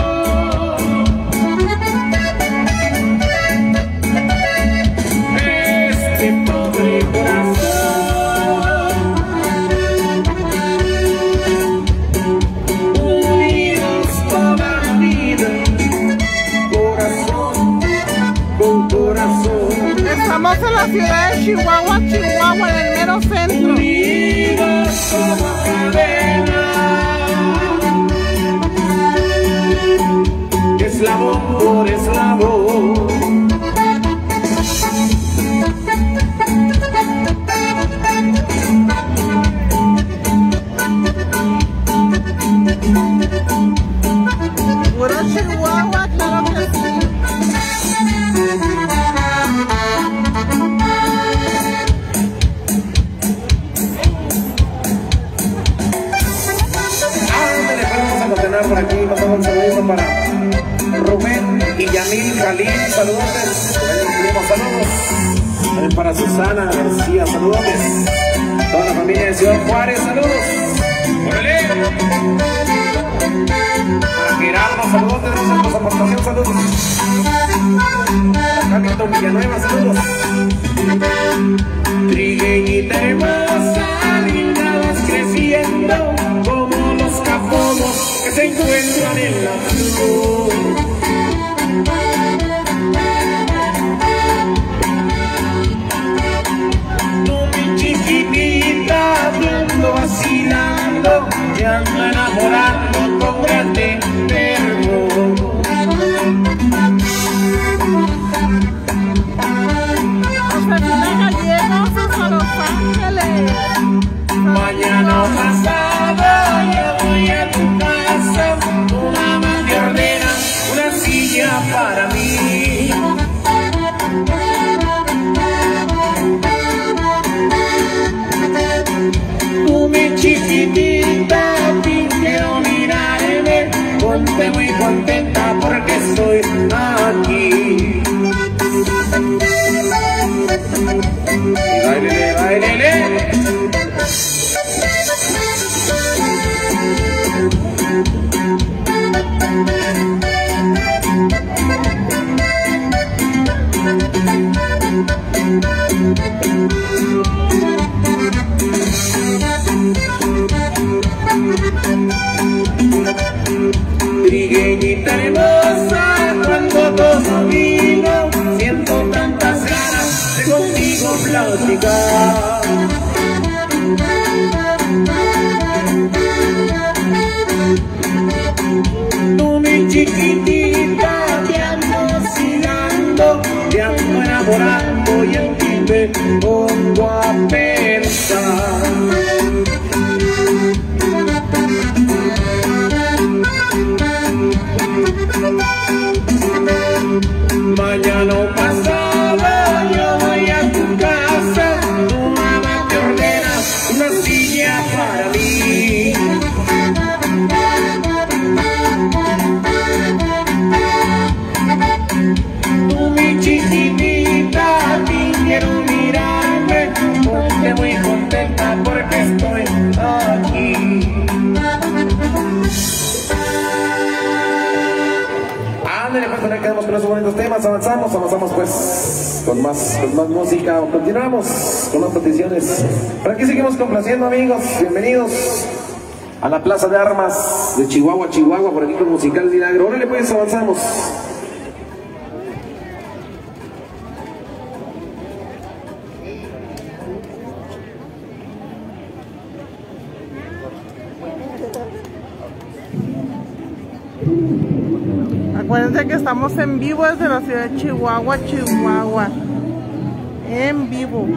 este pobre corazón, unidos toda la vida, corazón con corazón, Estamos en la ciudad de Chihuahua, Chihuahua, en el mero centro. unidos como cadena, eslabón por eslabón. Puro Chihuahua, claro que sí. Ándale, pues vamos a continuar por aquí, mandamos un saludo para Rubén y Yamil Jalín, saludos, saludos. También para Susana García, saludos. Toda la familia de Ciudad Juárez, saludos. ¡Órale! Para Gerardo, saludos, gracias por su aportación, saludos. Para Hamilton Villanueva, saludos. Trigueñita hermosa, linda vas creciendo, como los capomos que se encuentran en la flor. Tú, mi chiquitita, ando vacilando, te ando enamorando con grande fervor. Hasta el final. contenta porque estoy aquí. Y bailele, bailele. Trigueñita hermosa, cuando todo vino, siento tantas ganas de contigo platicar. Tú mi chiquitita, te ando vacilando, te ando enamorando y en ti me pongo a pensar. Mañana o pasado yo voy a tu casa, tu mamá te ordena una silla para mí. Tú mi chiquitita, ti quiero mirarme, porque muy contenta porque estoy aquí. Ándale, pues ahora quedamos con esos bonitos temas, avanzamos, avanzamos pues con más, con más música, continuamos con más peticiones. Por aquí seguimos complaciendo, amigos, bienvenidos a la Plaza de Armas de Chihuahua, Chihuahua, por aquí con Musical Milagro. Órale pues, avanzamos. Acuérdense que estamos en vivo desde la ciudad de Chihuahua, Chihuahua. En vivo.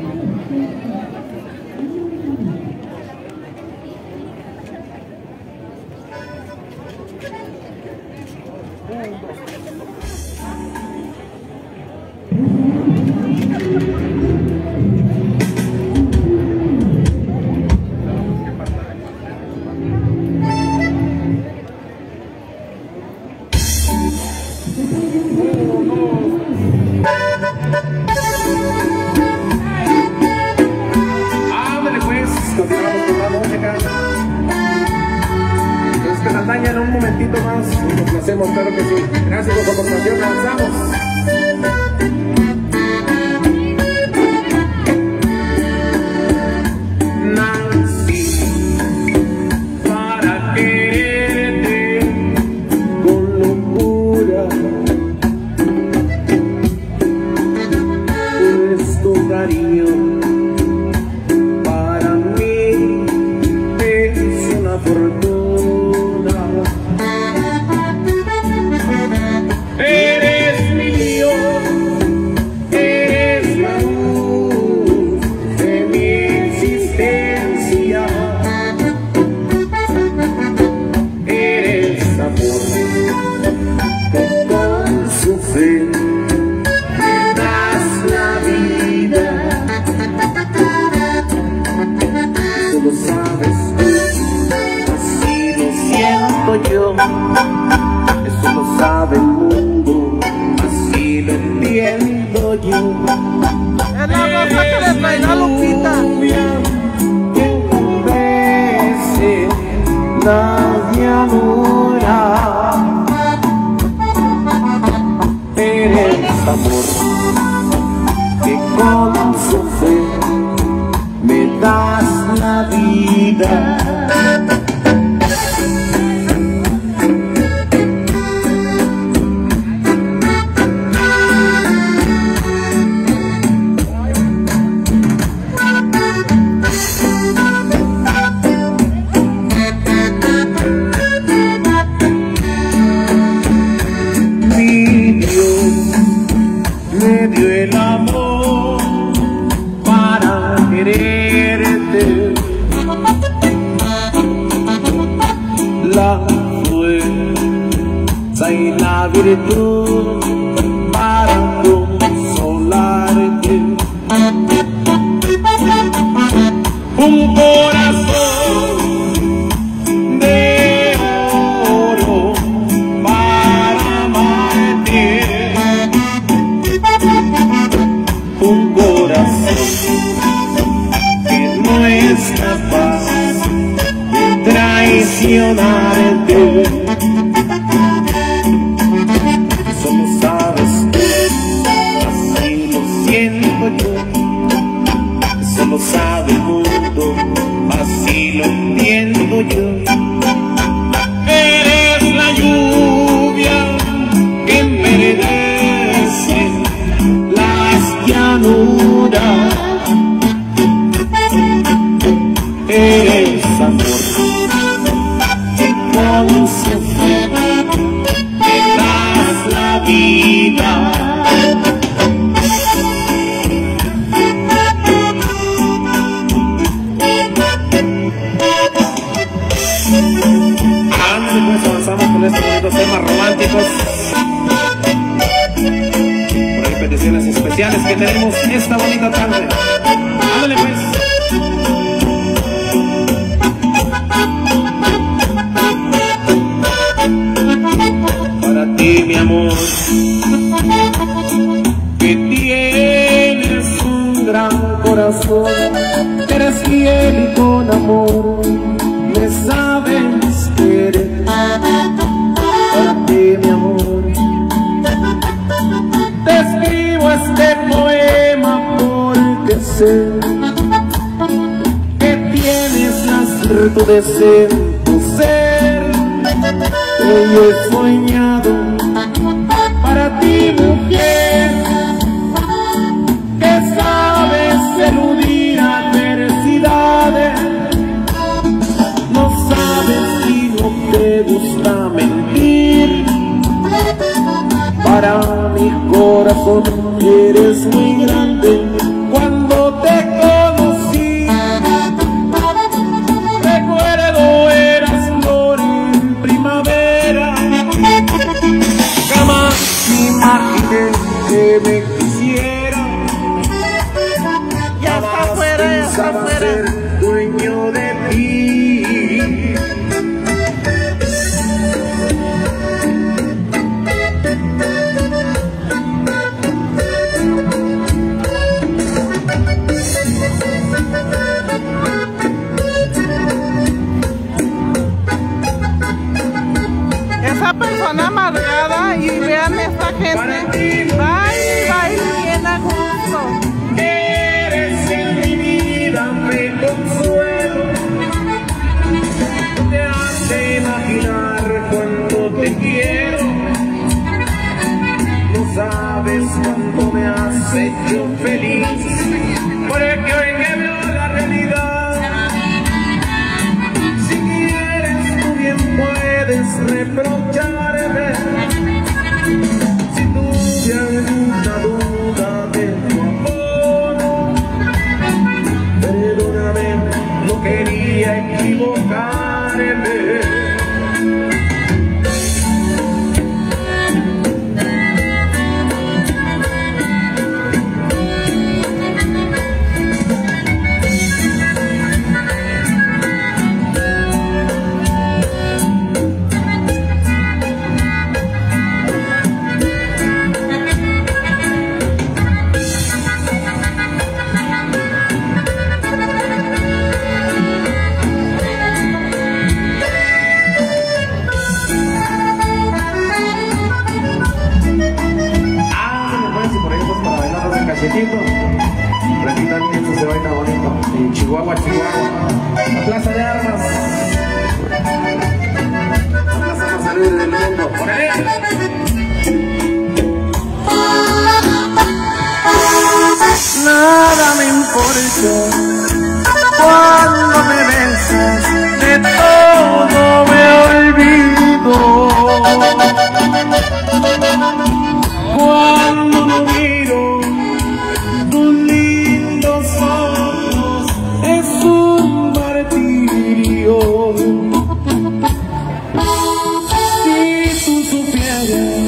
Ándale pues, continuamos con la música. Entonces que nos dañan un momentito más y nos lo hacemos, claro que sí. Gracias por su aportación, avanzamos. Nací para quererte con locura, pues tu cariño para mí es una fortuna. Eres mi Dios, eres la luz de mi existencia. Eres amor que con su fe me das la vida. Tú lo sabes, así lo siento yo. Eso lo sabe el mundo, así lo entiendo yo. Es la rosa que le trae la Lupita. Que tu bese nadie adora. Eres amor que con su fe me das la vida. Mi Dios me dio el amor para quererte, la fuerza y la virtud para consolarte. Un corazón de oro entiendo yo, eso lo sabe el mundo, así lo entiendo yo. Eres la lluvia que enverdece las llanuras, eres amor con su fe que das la vida. Antes pues avanzamos con estos bonitos temas románticos. Por ahí peticiones especiales que tenemos esta bonita tarde. Ándale pues. Para ti, mi amor, que tienes un gran corazón, eres fiel y con amor me sabes querer. Para ti, mi amor, te escribo este poema porque sé que tienes las virtudes en tu ser. Hoy he soñado para ti, mujer, que sabes eludir adversidades, no sabes y no te gusta mentir. Para mi corazón eres muy grande. Cuando te conocí, recuerdo eras flor en primavera. Jamás imaginé que me quisiera. Ya está afuera, ya está Pensaba afuera. ser dueño de ti. Esa persona amargada, y vean esta gente, baile, baile bien a gusto. Eres en mi vida, me consuelo. Te hace imaginar cuánto te quiero. No sabes cuánto me has hecho feliz, porque hoy que veo la realidad, si quieres tú bien puedes reprocharme. Si tuve alguna duda de tu amor, perdóname, no quería equivocarme. Repita bien, eso se baila bonito. En Chihuahua, Chihuahua. La Plaza de Armas. La plaza más alegre del mundo. ¡Por ahí! Nada me importa cuando me besas, de todo me olvido. Cuando no miro tus lindos ojos, es un martirio. Si tú supieras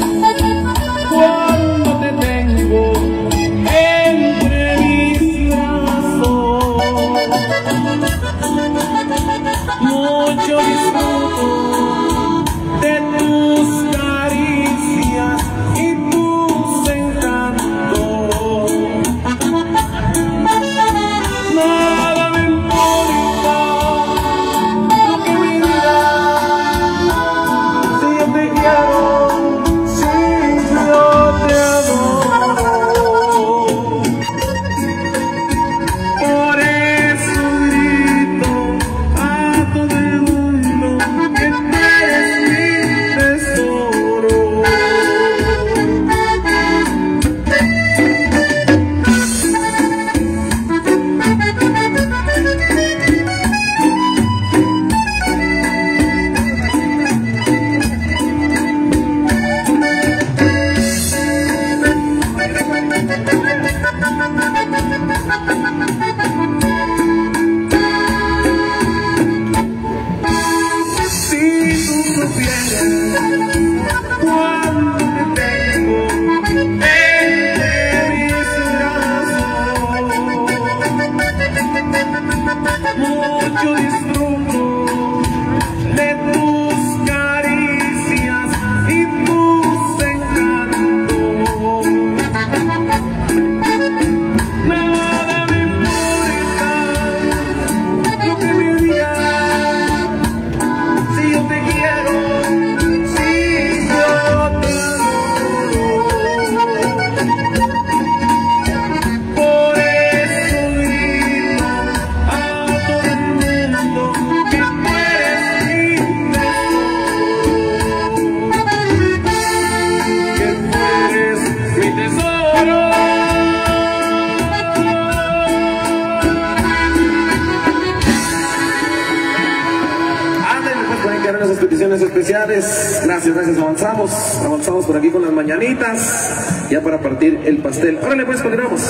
peticiones especiales. Gracias, gracias. Avanzamos, avanzamos por aquí con las mañanitas, ya para partir el pastel. Órale, pues, continuamos.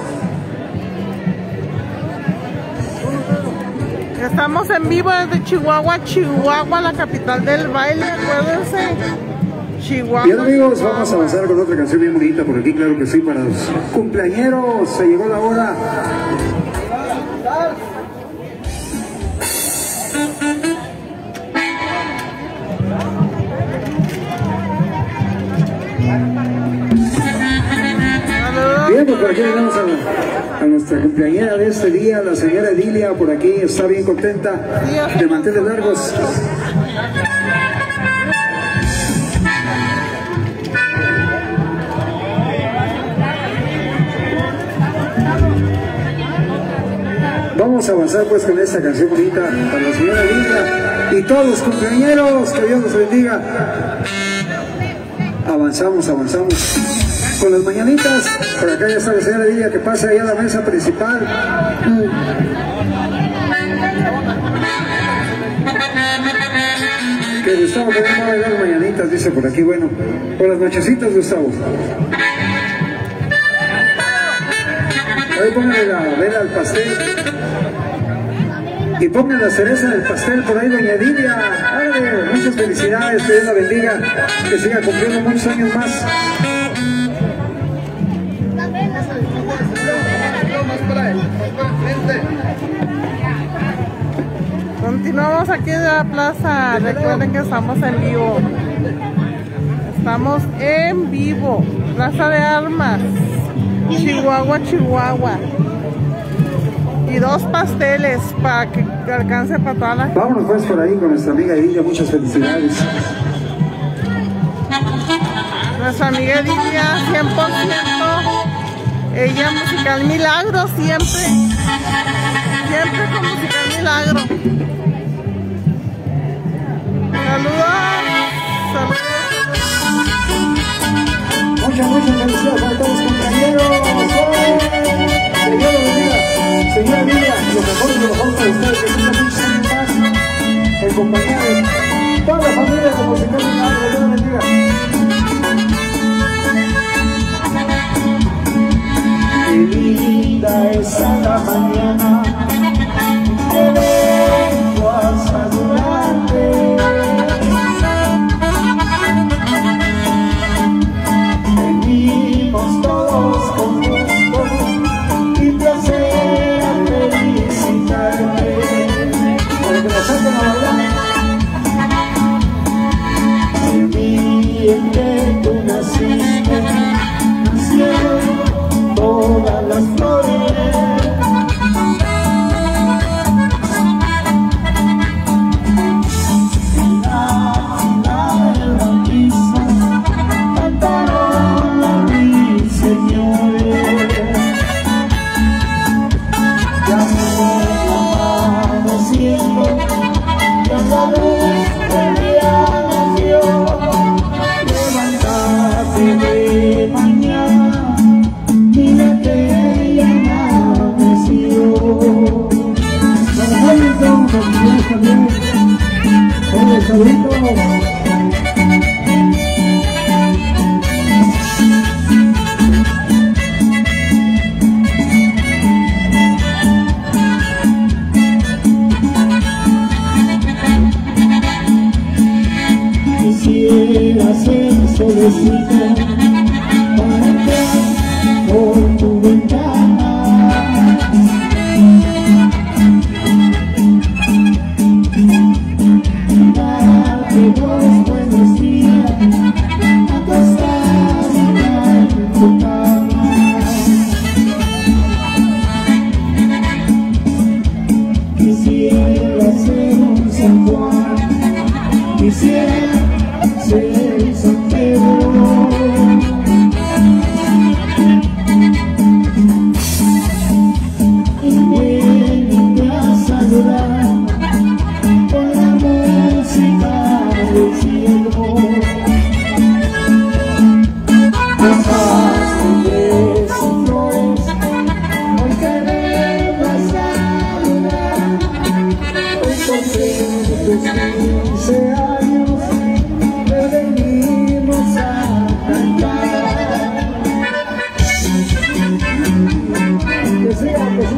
Estamos en vivo desde Chihuahua, Chihuahua, la capital del baile, acuérdense. Chihuahua. Bien, amigos, vamos a avanzar con otra canción bien bonita por aquí, claro que sí, para los cumpleañeros. Se llegó la hora. Bien, pues por aquí tenemos a, a nuestra cumpleañera de este día, la señora Edilia, por aquí está bien contenta, de manteles largos. Vamos a avanzar pues con esta canción bonita para la señora Edilia y todos los cumpleañeros, que Dios los bendiga. Avanzamos, avanzamos con las mañanitas. Por acá ya está la señora Edilia, que pase ahí a la mesa principal. Que Gustavo que va a bailar mañanitas, dice por aquí. Bueno, por las nochecitas, Gustavo. Ahí póngale la vela al pastel. Y pongan la cereza del pastel por ahí, doña Edilia. ¡Árale! Muchas felicidades, que Dios la bendiga, que siga cumpliendo muchos años más. Continuamos aquí de la plaza. Recuerden que estamos en vivo. Estamos en vivo. Plaza de Armas, Chihuahua, Chihuahua. Y dos pasteles para que alcance para toda la gente. Vámonos pues por ahí con nuestra amiga Edilia. Muchas felicidades. Nuestra amiga Edilia, cien por ciento. Ella musical milagro, siempre. Siempre con musical milagro. Saludos. Saludos. Muchas, muchas felicidades a todos los compañeros. Que Dios los bendiga. Señora Edilia, lo mejor y lo mejor para ustedes, que tengan muchos años más en compañía de toda la familia como si fuera un árbol. Dios los bendiga. Qué linda es la mañana, que vengo a saludarte. Venimos todos con gusto y placer a felicitarte. Para que nos saquen a bailar. El día en que tú naciste, nacieron todas las flores. En la fila del bautizo cantaron a mis señores. Ya me amaneciendo, ya la luz del día nació. Levántate de mañana, mira que ya amaneció. Para hoy estamos aquí también, con los sabritos. Quisiera ser solecito para entrar por tu ventana. Darte dos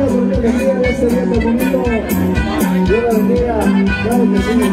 Dios los bendiga en este día tan bonito. Dios los bendiga, claro que sí.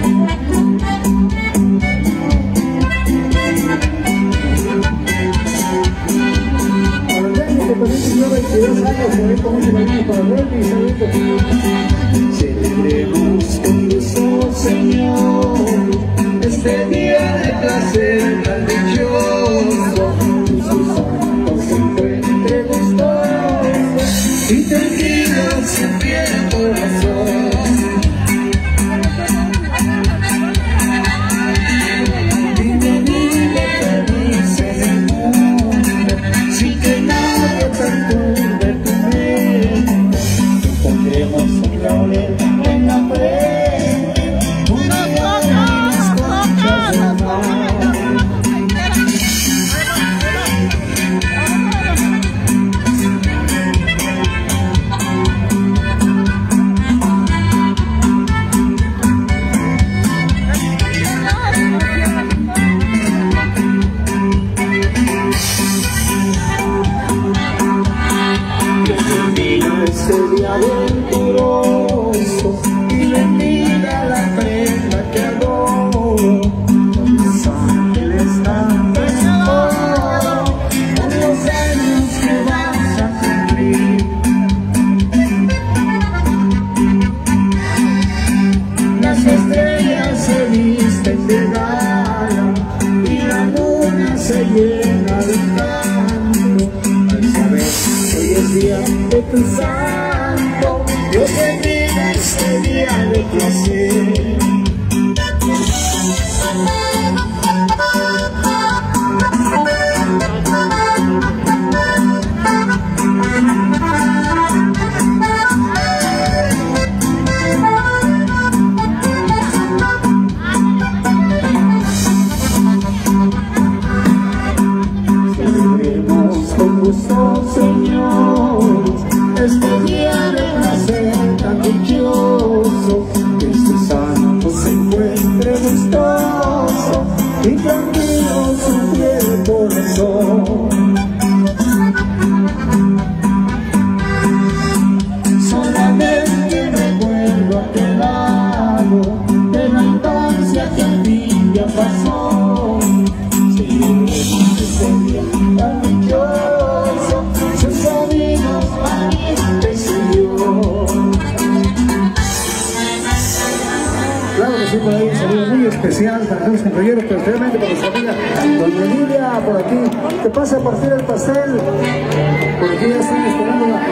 Para el Lenny, que también cumplió veintidós años, por ahí con mucho cariño para el Lenny, saludos. Celebremos con gusto, Señor, este día de placer tan dichoso. Sus santos se encuentre gustosos y tranquilos en pie el corazón. Bienvenido feliz en el mundo, sin que nadie perturbe tu mente. Encontremos un laurel en la frente, una llave en las conchas del mar. Este día aventuroso y le mira la prenda que adoro. Los ángeles dan tesoro por los años que vas a cumplir. Las estrellas se visten de gala y la luna se llena de canto al saber que hoy es día de tu santo. Dios bendiga este día de placer. Celebremos con gusto, Señor, este día de placer tan dichoso, que este santo se encuentre gustoso y tranquilo su fiel corazón. Solamente recuerdo aquel lado de la infancia que al fin ya pasó. Celebremos este día tan dichoso, sus amigos, parientes y yo. Claro que sí, por ahí un saludo muy especial para los compañeros, pero especialmente para nuestra amiga doña Lilia, por aquí, que pase a partir el pastel, por aquí ya están esperándola.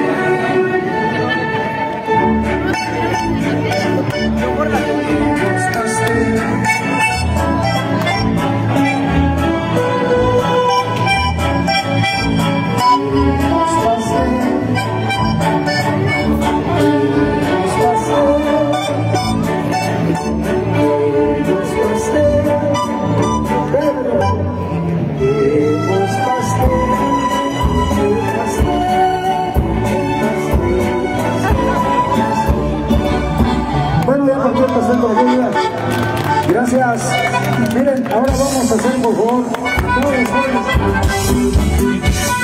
Bueno, ya partió el pastel por aquí. Gracias. Miren, ahora vamos a hacer, por favor, todos los jóvenes.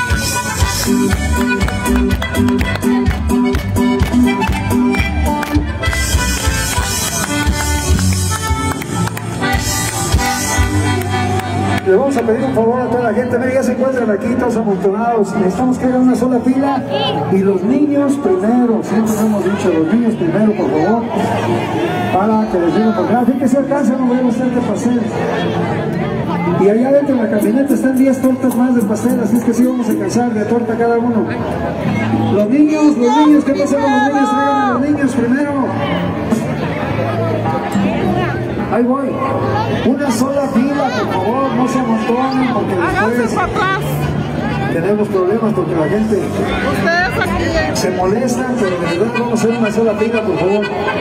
Le vamos a pedir un favor a toda la gente. Miren, ya se encuentran aquí todos amontonados. Necesitamos que hagan una sola fila y los niños primero. Siempre nos hemos dicho, los niños primero, por favor, para que les digan por acá. Así que si alcanzan, no voy a hacer de pastel. Y allá dentro de la camioneta están diez tortas más de pastel, así es que sí vamos a alcanzar de torta cada uno. Los niños, los niños, ¿qué pasa con los niños? Traigan a los niños primero. Ahí voy. Una sola fila, por favor, no se amontonen, porque después para atrás. tenemos problemas porque la gente Ustedes aquí. se molesta, pero de verdad vamos a hacer una sola fila, por favor.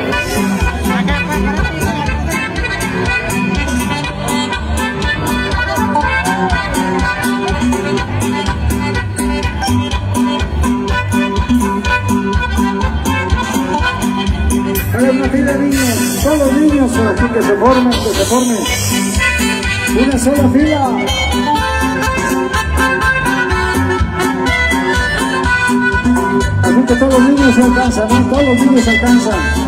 Hagan una fila, niños, todos los niños por aquí que se formen, que se formen. Una sola fila. Así que todos los niños se alcanzan, ¿no? Todos los niños se alcanzan.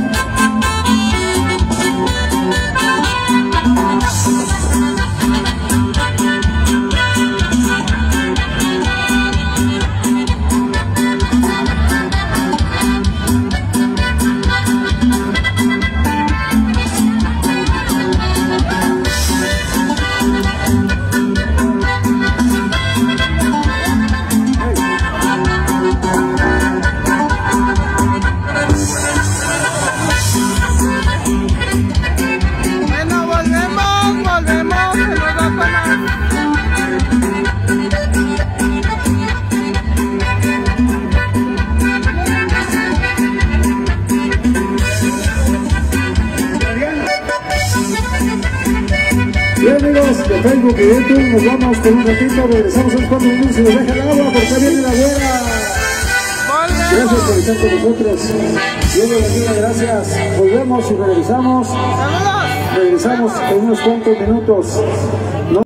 Bien amigos de Facebook y YouTube, nos vamos por un ratito, regresamos en cuatro minutos y nos deja el agua porque viene la güera. Gracias por estar con nosotros. Dios los bendiga, gracias. Volvemos y regresamos. Regresamos en unos cuantos minutos.